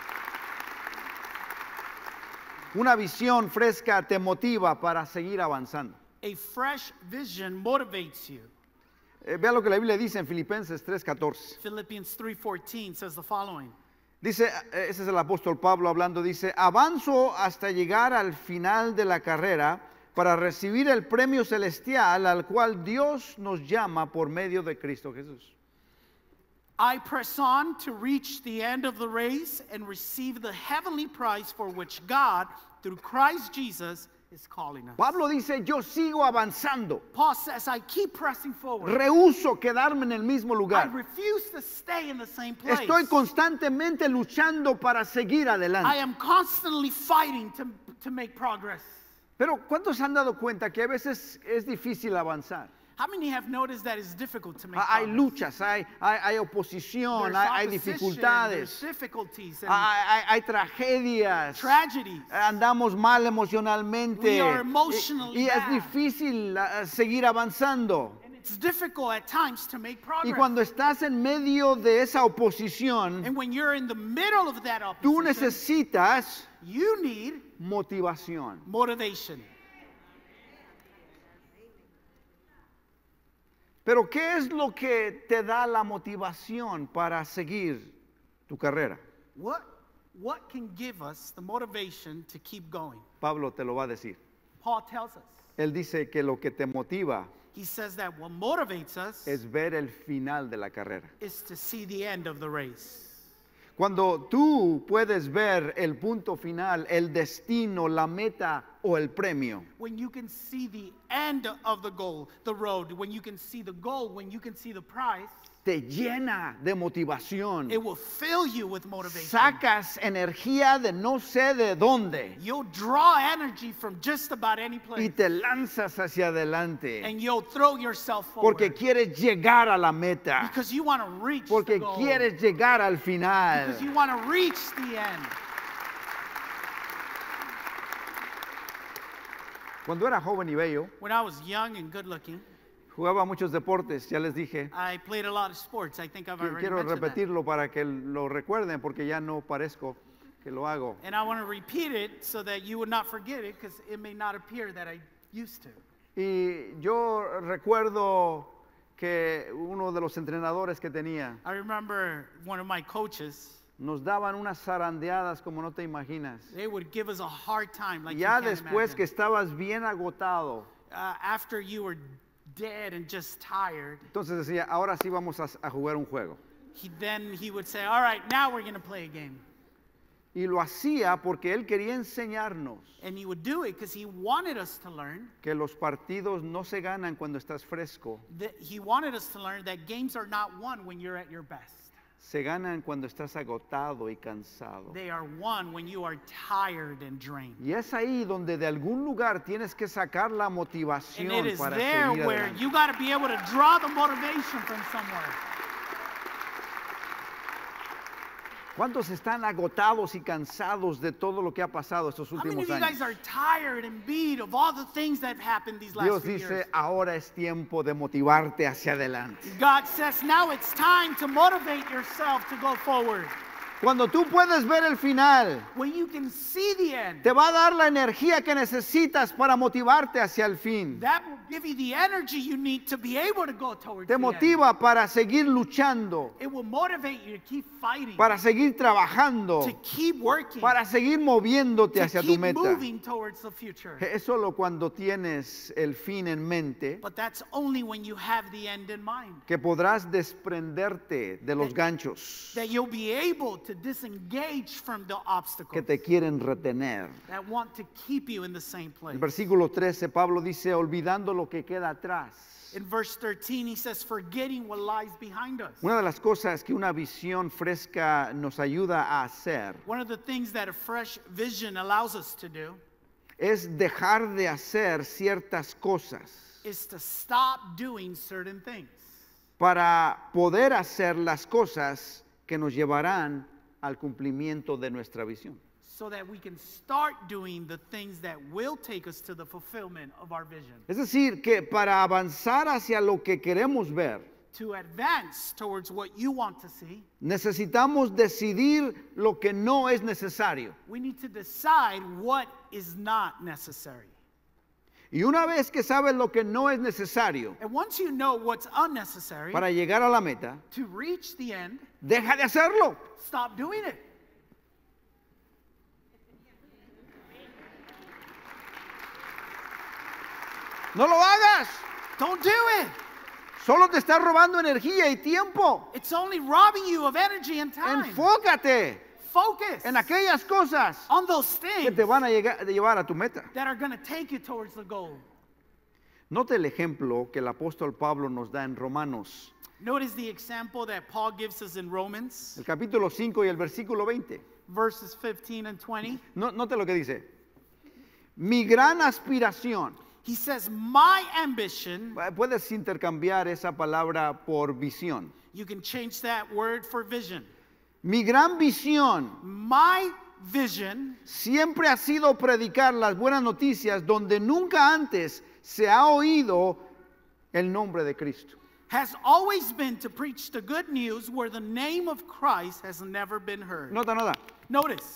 una visión fresca te motiva para seguir avanzando. a fresh vision motivates you. Eh, vea lo que la Biblia dice en Filipenses tres catorce. Philippians three fourteen says the following. Dice, eh, ese es el apóstol Pablo hablando, dice, avanzo hasta llegar al final de la carrera para recibir el premio celestial al cual Dios nos llama por medio de Cristo Jesús. I press on to reach the end of the race and receive the heavenly prize for which God, through Christ Jesus, is calling us. Pablo dice, yo sigo avanzando, Paul says, I keep pressing forward. rehúso quedarme en el mismo I lugar. refuse to stay in the same place. Estoy constantemente luchando para seguir I adelante. am constantly fighting to, to make progress. Pero ¿cuántos se han dado cuenta que a veces es difícil avanzar? How many have noticed that it's difficult to make Ha- Hay progress? luchas, hay, hay, hay oposición, There's hay, hay opposition, dificultades, there's difficulties and hay, hay- hay tragedias, tragedies. andamos mal emocionalmente We are y, emotionally y es bad. difícil ah, seguir avanzando. And it's difficult at times to make Y progress. cuando estás en medio de esa oposición, And when you're in the middle of that tú opposition, necesitas you need motivación. motivation. Pero ¿qué es lo que te da la motivación para seguir tu carrera? What, what can give us the motivation to keep going? Pablo te lo va a decir. Paul tells us. Él dice que lo que te motiva He says that what motivates us es ver el final de la carrera. is to see the end of the race. Cuando tú puedes ver el punto final, el destino, la meta o el premio, When you can see the end of the goal, the road, when you can see the goal, when you can see the prize, te llena de motivación. it will fill you with motivation. Sacas energía de no sé de dónde You'll draw energy from just about any y place. te lanzas hacia adelante And you'll throw yourself forward. porque quieres llegar a la meta, Because you want to reach the porque goal. quieres llegar al final. Because you want to reach the end. Cuando era joven y bello, When I was young and good looking, jugaba muchos deportes, ya les dije. I played a lot of sports. I think I've Qui- already Quiero mentioned that. repetirlo para que lo recuerden porque ya no parezco que lo hago. And I want to repeat it so that you would not forget it, because it may not appear that I used to. Y yo recuerdo que uno de los entrenadores que tenía I remember one of my coaches, nos daban unas zarandeadas como no te imaginas. they would give us a hard time like Ya you can't después que imagine. estabas bien agotado, Uh, after you were dead and just tired, entonces decía, ahora sí vamos a, a jugar un juego. he, then he would say, all right, now we're going to play a game. Y lo hacía porque él quería enseñarnos And he would do it because he wanted us to learn, que los partidos no se ganan cuando estás fresco, that he wanted us to learn that games are not won when you're at your best. se ganan cuando estás agotado y cansado. They are won when you are tired and drained. Y es ahí donde de algún lugar tienes que sacar la And motivación it is para there seguir where adelante. you got to be able to draw the motivation from somewhere. ¿Cuántos están agotados y cansados de todo lo que ha pasado estos How many últimos of you guys años? are tired and beat of all the things that have happened these last Dios few dice, years? ahora es tiempo de motivarte hacia adelante. God says now it's time to motivate yourself to go forward. Cuando tú puedes ver el final, when you can see the end, te va a dar la energía que necesitas para motivarte hacia el fin. that will give you the energy you need to be able to go towards Te the end. motiva para seguir luchando, It will motivate you to keep fighting, para seguir trabajando, to keep working, para seguir moviéndote to hacia tu keep meta. moving towards the future. Es solo cuando tienes el fin en mente But that's only when you have the end in mind, que podrás desprenderte de los ganchos that you'll be able to disengage from the que obstacles te quieren retener. that want to keep you in the same place. En versículo trece, Pablo dice, olvidando lo que queda atrás. In verse thirteen, he says, forgetting what lies behind us. Una de las cosas que una visión fresca nos ayuda a hacer One of the things that a fresh vision allows us to do es dejar de hacer ciertas cosas is to stop doing certain things para poder hacer las cosas que nos llevarán al cumplimiento de nuestra visión. so that we can start doing the things that will take us to the fulfillment of our vision. Es decir, que para avanzar hacia lo que queremos ver, To advance towards what you want to see, necesitamos decidir lo que no es necesario. we need to decide what is not necessary. Y una vez que sabes lo que no es necesario And once you know what's unnecessary, para llegar a la meta, to reach the end, deja de hacerlo. stop doing it. No lo hagas. Don't do it. Solo te está robando energía y tiempo. It's only robbing you of energy and time. Enfócate Focus en aquellas cosas on those que things te van a llegar- de llevar a tu meta. that are going to take you towards the goal. Note el ejemplo que el apóstol Pablo nos da en Romanos, Notice the example that Paul gives us in Romans, el capítulo cinco y el versículo veinte. verses fifteen and twenty. No- Note lo que dice. Mi gran aspiración. He says, my ambition, Puedes intercambiar esa palabra por visión. you can change that word for vision. Mi gran visión My vision siempre ha sido predicar las buenas noticias donde nunca antes se ha oído el nombre de Cristo. has always been to preach the good news where the name of Christ has never been heard. Nota, nota. Notice,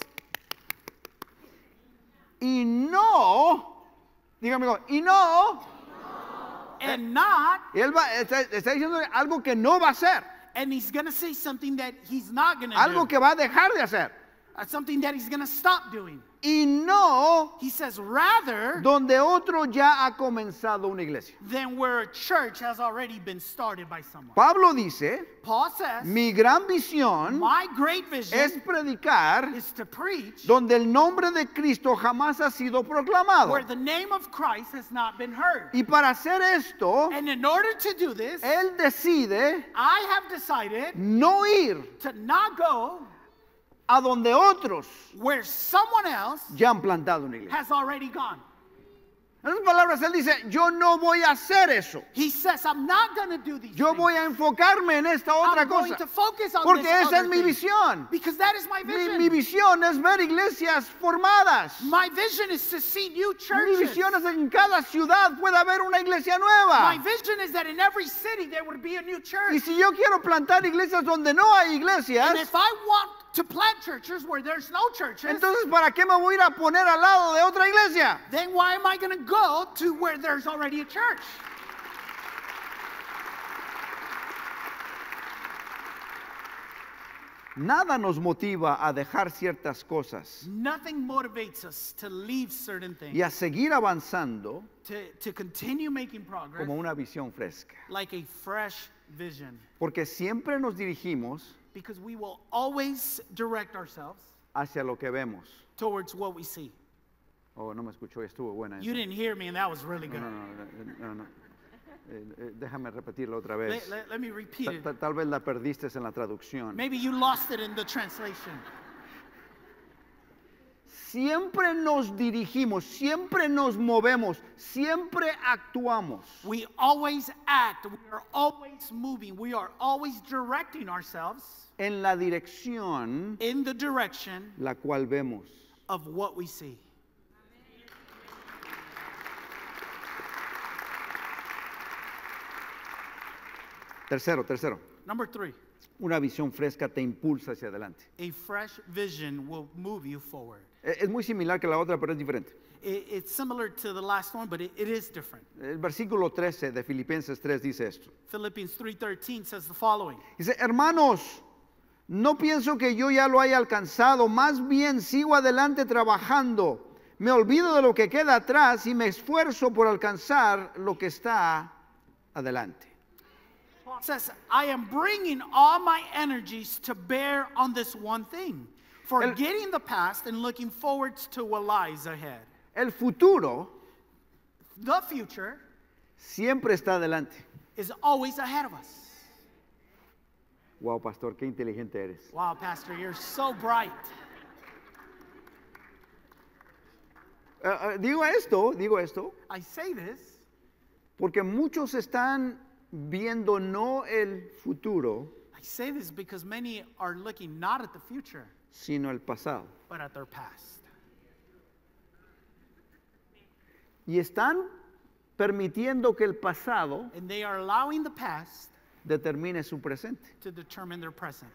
Y no, dígame, y no, and not, y él va, está, está diciendo algo que no va a hacer, and he's going to say something that he's not going to algo do, que va a dejar de hacer. uh, something that he's going to stop doing. Y no He says, rather donde otro ya ha comenzado una iglesia. than where a church has already been started by someone. Pablo dice, Paul says, mi gran visión my great vision es predicar is to preach donde el nombre de Cristo jamás ha sido proclamado. where the name of Christ has not been heard. Y para hacer esto, And in order to do this, él decide I have decided no ir to not go a donde otros where someone else ya han plantado una iglesia. has already gone. En otras palabras, él dice, yo no voy a hacer eso. He says, I'm not going to do these Yo things. voy a enfocarme en esta otra I'm going cosa. to focus on Porque this esa other es mi thing. visión. Because that is my Mi, vision. mi visión es ver iglesias formadas. My vision is to see new Mi churches. visión es que en cada ciudad pueda haber una iglesia My nueva. vision is that in every city there would be a new Y church. si yo quiero plantar iglesias donde no hay And iglesias, if I want to plant churches where there's no churches, entonces ¿para qué me voy a ir a poner al lado de otra iglesia? then why am I going to go to where there's already a church? Nada nos motiva a dejar ciertas cosas Nothing motivates us to leave certain things, y a seguir avanzando to, to continue making progress como una visión fresca. like a fresh vision. Porque siempre nos dirigimos Because we will always direct ourselves hacia lo que vemos. towards what we see. Oh, no me escuchó, estuvo buena You esa. didn't hear me, and that was really No, good. no, no, no, no. Eh, eh, déjame repetirlo otra Let, vez. let- let me repeat Ta- it. ta- Tal vez la perdiste en la traducción. Maybe you lost it in the translation. Siempre nos dirigimos, siempre nos movemos, siempre actuamos We always act, we are always moving, we are always directing ourselves en la dirección in the direction la cual vemos. of what we see. Tercero, tercero. Number three, Una visión fresca te impulsa hacia adelante. A fresh vision will move you forward. E- Es muy similar que la otra, pero es diferente. It, it's similar to the last one, but it, it is different. El versículo trece de Filipenses tres dice esto. Philippians three thirteen says the following. Dice, hermanos, no pienso que yo ya lo haya alcanzado, más bien sigo adelante trabajando. Me olvido de lo que queda atrás y me esfuerzo por alcanzar lo que está adelante. Paul says, I am bringing all my energies to bear on this one thing, forgetting the past and looking forward to what lies ahead. El futuro The future siempre está adelante. is always ahead of us. Wow, pastor, qué inteligente eres. Wow, Pastor, you're so bright. Uh, uh, digo esto, digo esto, I say this porque muchos están viendo no el futuro, I say this because many are looking not at the future, sino el pasado. but at their past. Y están permitiendo que el pasado And they are allowing the past determine su presente. to determine their present.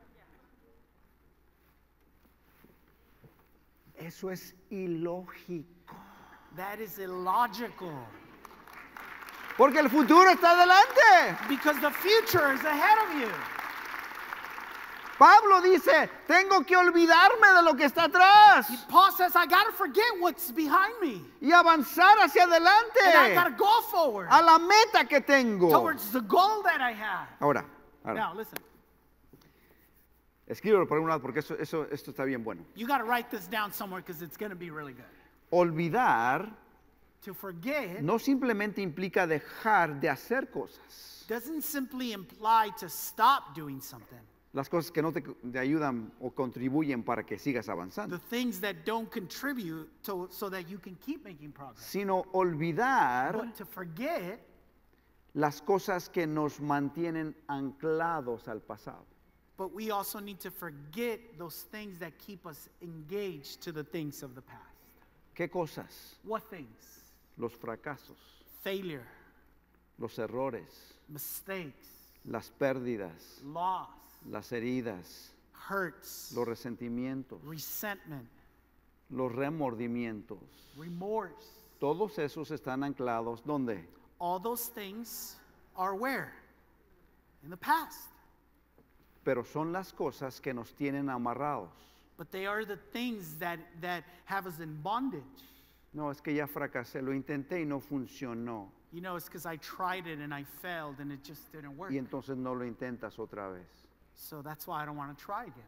Eso es ilógico. That is illogical Porque el futuro está adelante. because the future is ahead of you. Pablo dice, tengo que olvidarme de lo que está atrás Paul says, I got to forget what's behind me. y avanzar hacia And I got to adelante go forward a la meta que tengo. towards the goal that I have. Ahora, ahora, Now, listen, escríbelo por un lado porque eso, eso, esto está bien bueno. you got to write this down somewhere because it's going to be really good. Olvidar To forget no simplemente implica dejar de hacer cosas. doesn't simply imply to stop doing something. Las cosas que no te, te ayudan o contribuyen para que sigas The avanzando. things that don't contribute to, so that you can keep making progress. Sino olvidar But to forget las cosas que nos mantienen anclados al pasado. But we also need to forget those things that keep us engaged to the things of the past. ¿Qué cosas? What things? Los fracasos, Failure, los errores, mistakes, las pérdidas, loss, las heridas, hurts, los resentimientos, resentment, los remordimientos. remorse. Todos esos están anclados ¿dónde? All those things are where? In the past. Pero son las cosas que nos tienen amarrados. But they are the things that, that have us in bondage. No, es que ya fracasé, lo intenté y no funcionó. You know, it's because I tried it and I failed and it just didn't work. Y entonces no lo intentas otra vez. So that's why I don't want to try again.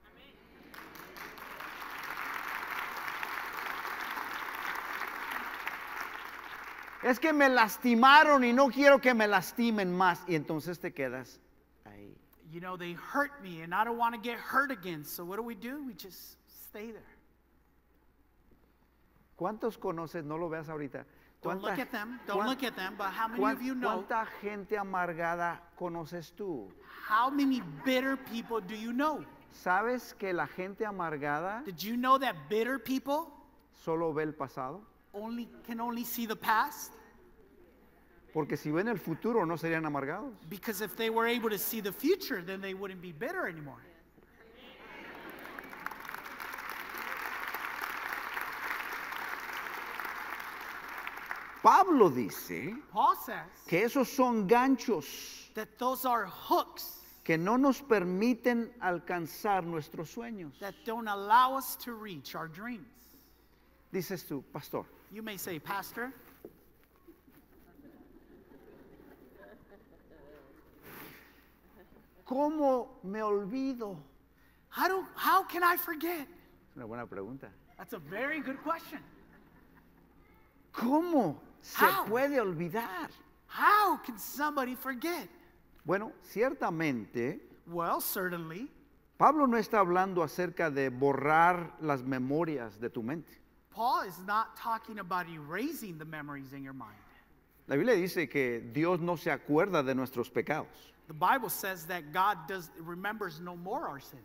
Es que me lastimaron y no quiero que me lastimen más. Y entonces te quedas ahí. You know, they hurt me and I don't want to get hurt again. So what do we do? We just stay there. ¿Cuántos conoces? No lo veas ahorita. Don't ¿Cuánta- look at them. Don't cuán- look at them. But how many cuán- of you know? ¿Cuánta gente amargada conoces tú? How many bitter people do you know? ¿Sabes que la gente amargada Did you know that bitter people solo ve el pasado? only can only see the past? Porque si ven el futuro no serían amargados. Because if they were able to see the future, then they wouldn't be bitter anymore. Pablo dice Paul says que esos son ganchos that those are hooks que no nos permiten alcanzar nuestros sueños. that don't allow us to reach our dreams. Dices tú, pastor, You may say, Pastor, ¿cómo me olvido? how, do, how can I forget? Es una buena pregunta. That's a very good question. ¿Cómo se How? puede olvidar? How can somebody forget? Bueno, ciertamente, Well, certainly, Pablo no está hablando acerca de borrar las memorias de tu mente. Paul is not talking about erasing the memories in your mind. La Biblia dice que Dios no se acuerda de nuestros pecados. The Bible says that God does remembers no more our sins.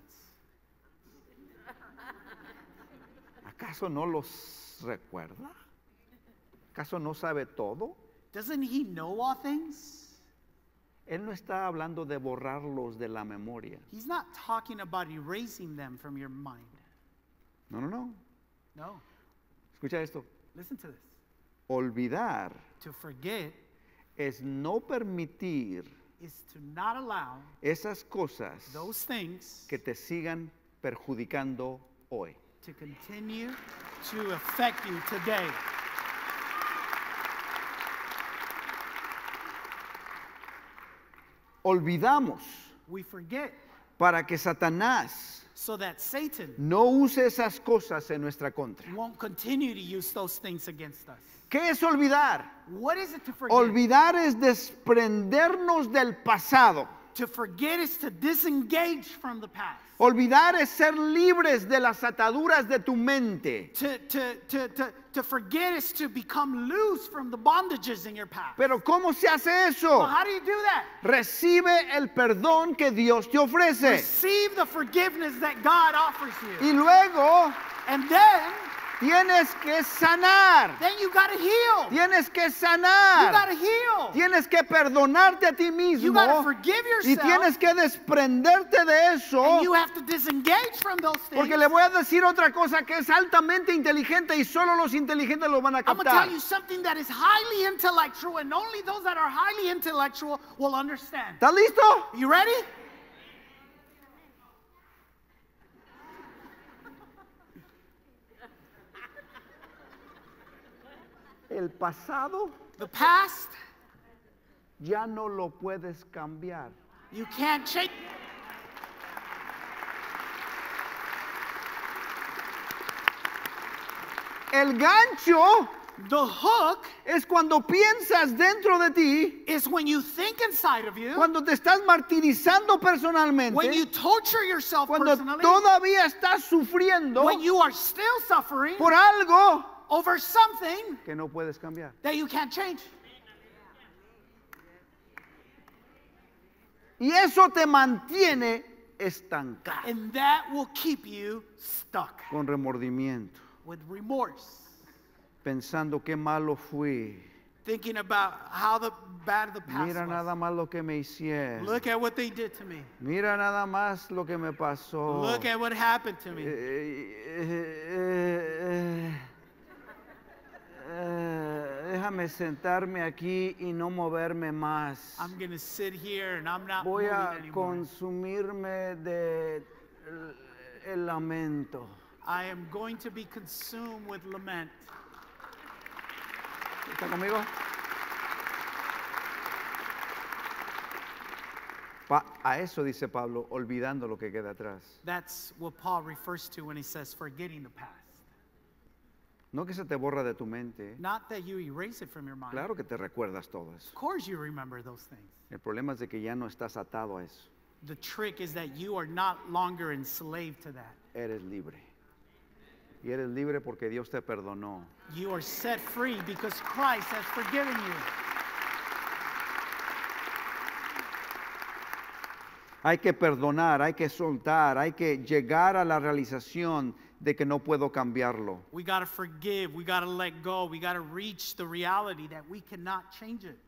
¿Acaso no los recuerda? ¿Acaso no sabe todo? Doesn't he know all things? Él no está hablando de borrarlos de la memoria. He's not talking about erasing them from your mind. No, no, no. No. Escucha esto. Listen to this. Olvidar To forget es no permitir is to not allow esas cosas those things que te sigan perjudicando hoy. to continue to affect you today. Olvidamos We forget para que Satanás so that Satan no use esas cosas en nuestra contra. won't continue to use those things against us. ¿Qué es olvidar? What is it to forget? Olvidar es desprendernos del pasado. To forget is to disengage from the past. Olvidar es ser libres de las ataduras de tu mente. To, to, to, to, to forget is to become loose from the bondages in your past. Pero ¿cómo se hace Well, eso? how do you do that? Recibe el perdón que Dios te ofrece. Receive the forgiveness that God offers you. Y luego And then, tienes que sanar. then you got to heal. Tienes que You sanar. got to heal. Tienes que perdonarte a ti You mismo. got to forgive Y yourself. tienes que desprenderte de eso. And you have to disengage from those things. Porque le voy a decir otra cosa que es altamente inteligente y solo los inteligentes lo van a I'm going to captar. tell you something that is highly intellectual, and only those that are highly intellectual will understand. ¿Estás listo? You ready? El pasado The past, ya no lo puedes cambiar. you can't change. El gancho The hook es cuando piensas dentro de ti, is when you think inside of you, cuando te estás martirizando personalmente, when you torture yourself cuando personally, todavía estás sufriendo when you are still suffering por algo over something que no puedes cambiar. that you can't change. Y eso te mantiene estancado And that will keep you stuck con remordimiento, with remorse, pensando qué malo fui. thinking about how the bad the past Mira was. nada más lo que me hicieron. Look at what they did to me. Mira nada más lo que me pasó. Look at what happened to Eh, me. eh, eh, eh, eh, déjame sentarme aquí y no moverme más. I'm going to sit here and I'm not Voy moving a anymore. consumirme de el, el lamento. I am going to be consumed with lament. ¿Está conmigo? Pa- a eso dice Pablo, olvidando lo que queda atrás. That's what Paul refers to when he says forgetting the past. No que se te borra de tu mente. Not that you erase it from your mind. Claro que te recuerdas todo eso. Of course you remember those things. El problema es de que ya no estás atado a eso. The trick is that you are not longer enslaved to that. Eres libre. Y eres libre porque Dios te perdonó. You are set free because Christ has forgiven you. Hay que perdonar, hay que soltar, hay que llegar a la realización de que no puedo cambiarlo. We got to forgive. We got to let go. We got to reach the reality that we cannot change it.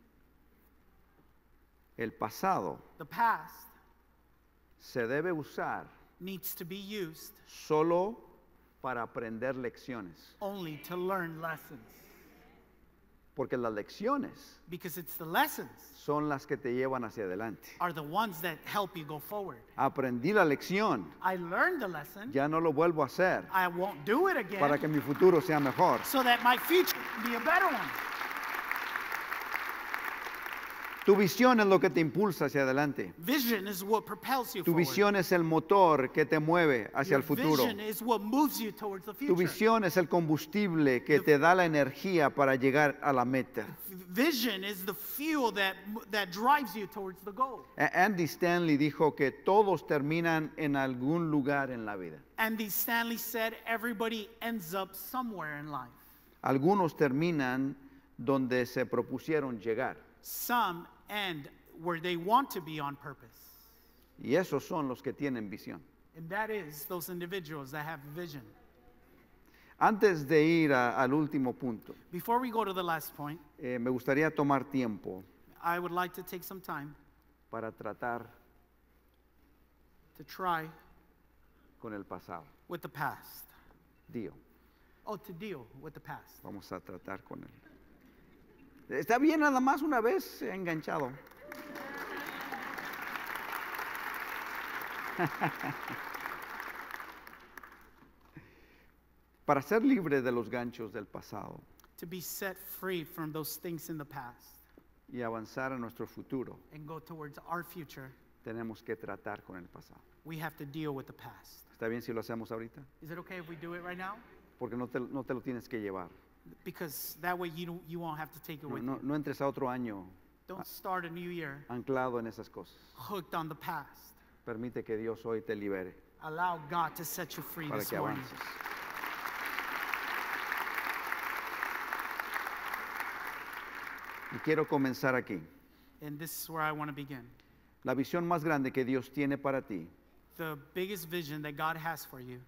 El pasado The past se debe usar needs to be used solo para aprender lecciones. only to learn lessons. Porque las lecciones Because it's the lessons son las que te llevan hacia adelante. are the ones that help you go forward. Aprendí la lección, I learned the lesson. ya no lo vuelvo a hacer I won't do it again para que mi futuro sea mejor. so that my future can be a better one. Tu visión es lo que te impulsa hacia adelante. Vision is what propels you Tu forward. visión es el motor que te mueve hacia Your el futuro. vision is what moves you towards the Tu future. visión es el combustible que te da la energía para llegar a la meta. Vision is the fuel that that drives you towards the goal. A- Andy Stanley dijo que todos terminan en algún lugar en la vida. Andy Stanley said everybody ends up somewhere in life. Algunos terminan donde se propusieron llegar. Some end where they want to be on purpose. Y esos son los que tienen visión. And that is those individuals that have vision. Antes de ir a- al último punto, Before we go to the last point, eh, me gustaría tomar tiempo I would like to take some time para tratar to try con el pasado. with the past. Deal. Oh, to deal with the past. Vamos a tratar con él. Está bien nada más una vez enganchado. Para ser libre de los ganchos del pasado To be set free from those things in the past y avanzar a nuestro futuro, and go towards our future, tenemos que tratar con el pasado. we have to deal with the past. ¿Está bien si lo hacemos ahorita? Is it okay if we do it right now? Porque no te, no te lo tienes que llevar. Because that way you don't, you won't have to take it No, with no, you. no entres a otro año Don't start a new year anclado en esas cosas. hooked on the past. Permite que Dios hoy te libere Allow God to set you free para this que morning. avances. Y quiero comenzar aquí. And this is where I want to begin. La visión más grande que Dios tiene para ti The biggest vision that God has for you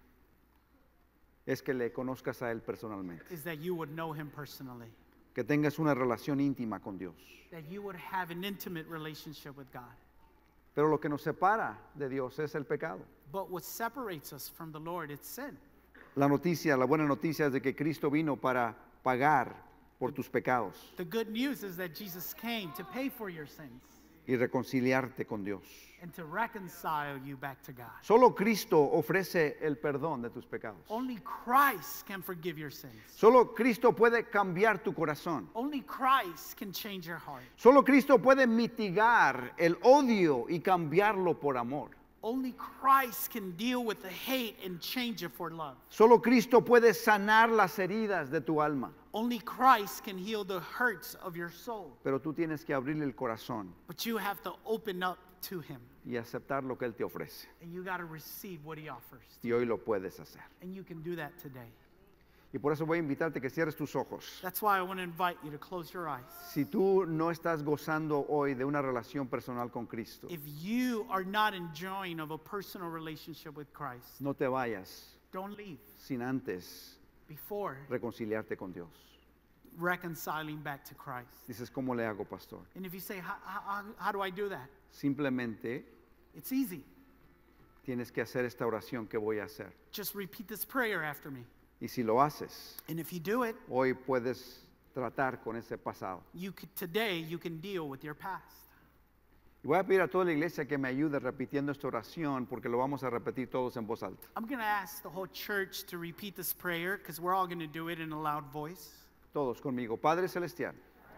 es que le conozcas a Él personalmente, is that you would know Him personally, que tengas una relación íntima con Dios. that you would have an intimate relationship with God. Pero lo que nos separa de Dios es el pecado. But what separates us from the Lord, it's sin. La noticia, la buena noticia es de que Cristo vino para pagar por tus pecados The good news is that Jesus came to pay for your sins y reconciliarte con Dios. and to reconcile you back to God. Solo Cristo ofrece el perdón de tus pecados. Only Christ can forgive your sins. Solo Cristo puede cambiar tu corazón. Only Christ can change your heart. Solo Cristo puede mitigar el odio y cambiarlo por amor. Only Christ can deal with the hate and change it for love. Solo Cristo puede sanar las heridas de tu alma. Only Christ can heal the hurts of your soul. Pero tú tienes que abrirle el corazón But you have to open up to Him. y aceptar lo que Él te ofrece. And you got to receive what He offers. Y hoy lo puedes hacer. And you can do that today. Y por eso voy a invitarte que cierres tus ojos. That's why I want to invite you to close your eyes. Si tú no estás gozando hoy de una relación personal con Cristo, If you are not enjoying of a personal relationship with Christ, no te vayas don't leave sin antes before reconciliarte con Dios. reconciling back to Christ. Dices, ¿cómo le hago, pastor? And if you say, how, how, how do I do that? Simplemente It's easy. tienes que hacer esta oración que voy a hacer. Just repeat this prayer after me. Y si lo haces, And if you do it, hoy puedes tratar con ese pasado. you could, today you can deal with your past. Y voy a pedir a toda la iglesia que me ayude repitiendo esta oración porque lo vamos a repetir todos en voz alta. I'm going to ask the whole church to repeat this prayer because we're all going to do it in a loud voice. Todos conmigo. Padre Celestial,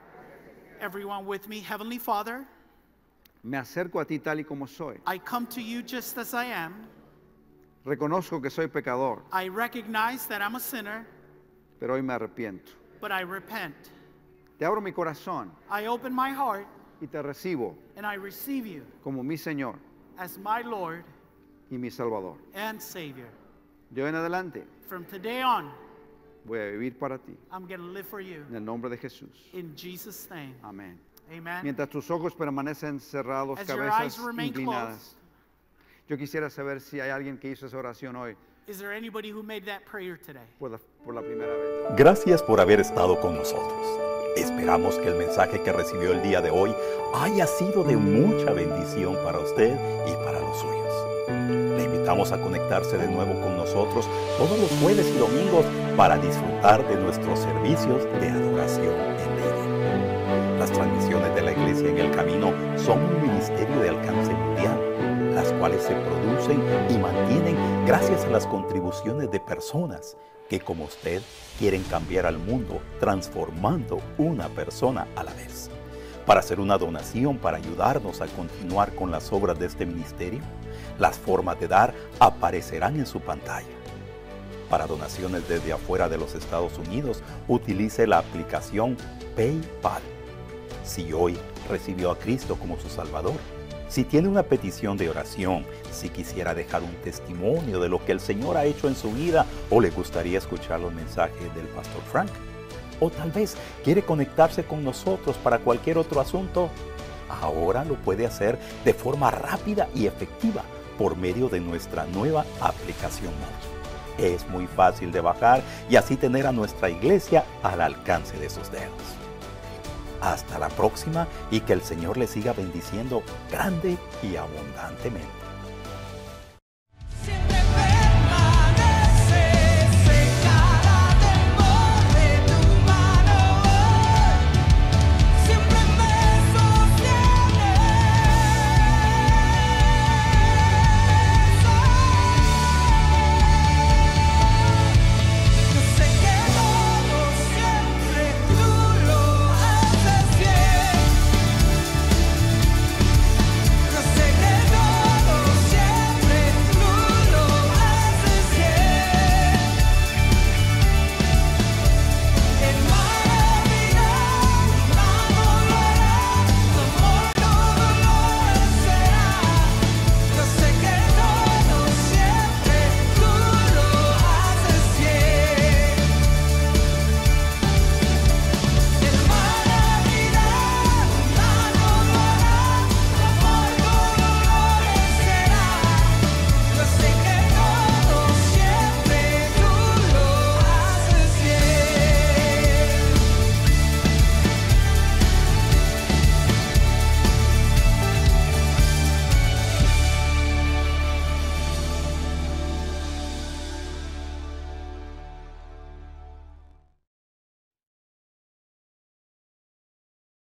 Everyone with me. Heavenly Father, me acerco a ti tal y como soy. I come to you just as I am. Reconozco que soy pecador, I recognize that I'm a sinner, pero hoy me arrepiento. but I repent. Te abro mi corazón I open my heart y te recibo and I receive you como mi Señor as my Lord y mi Salvador. and Savior. De hoy en adelante From today on, voy a vivir para ti. I'm going to live for you. En el nombre de Jesús. In Jesus' name, Amén. amen. Mientras tus ojos permanecen cerrados, As your cabezas eyes remain inclinadas. closed, Yo quisiera saber si hay alguien que hizo esa oración hoy is there anybody who made that prayer today? por la, por la primera vez. Gracias por haber estado con nosotros. Esperamos que el mensaje que recibió el día de hoy haya sido de mucha bendición para usted y para los suyos. Le invitamos a conectarse de nuevo con nosotros todos los jueves y domingos para disfrutar de nuestros servicios de adoración en línea. Las transmisiones de la Iglesia en el Camino son un ministerio de alcance mundial, las cuales se producen y mantienen gracias a las contribuciones de personas que, como usted, quieren cambiar al mundo transformando una persona a la vez. Para hacer una donación para ayudarnos a continuar con las obras de este ministerio, las formas de dar aparecerán en su pantalla. Para donaciones desde afuera de los Estados Unidos, utilice la aplicación PayPal. Si hoy recibió a Cristo como su Salvador, si tiene una petición de oración, si quisiera dejar un testimonio de lo que el Señor ha hecho en su vida o le gustaría escuchar los mensajes del Pastor Frank, o tal vez quiere conectarse con nosotros para cualquier otro asunto, ahora lo puede hacer de forma rápida y efectiva por medio de nuestra nueva aplicación móvil. Es muy fácil de bajar y así tener a nuestra iglesia al alcance de sus dedos. Hasta la próxima y que el Señor le siga bendiciendo grande y abundantemente.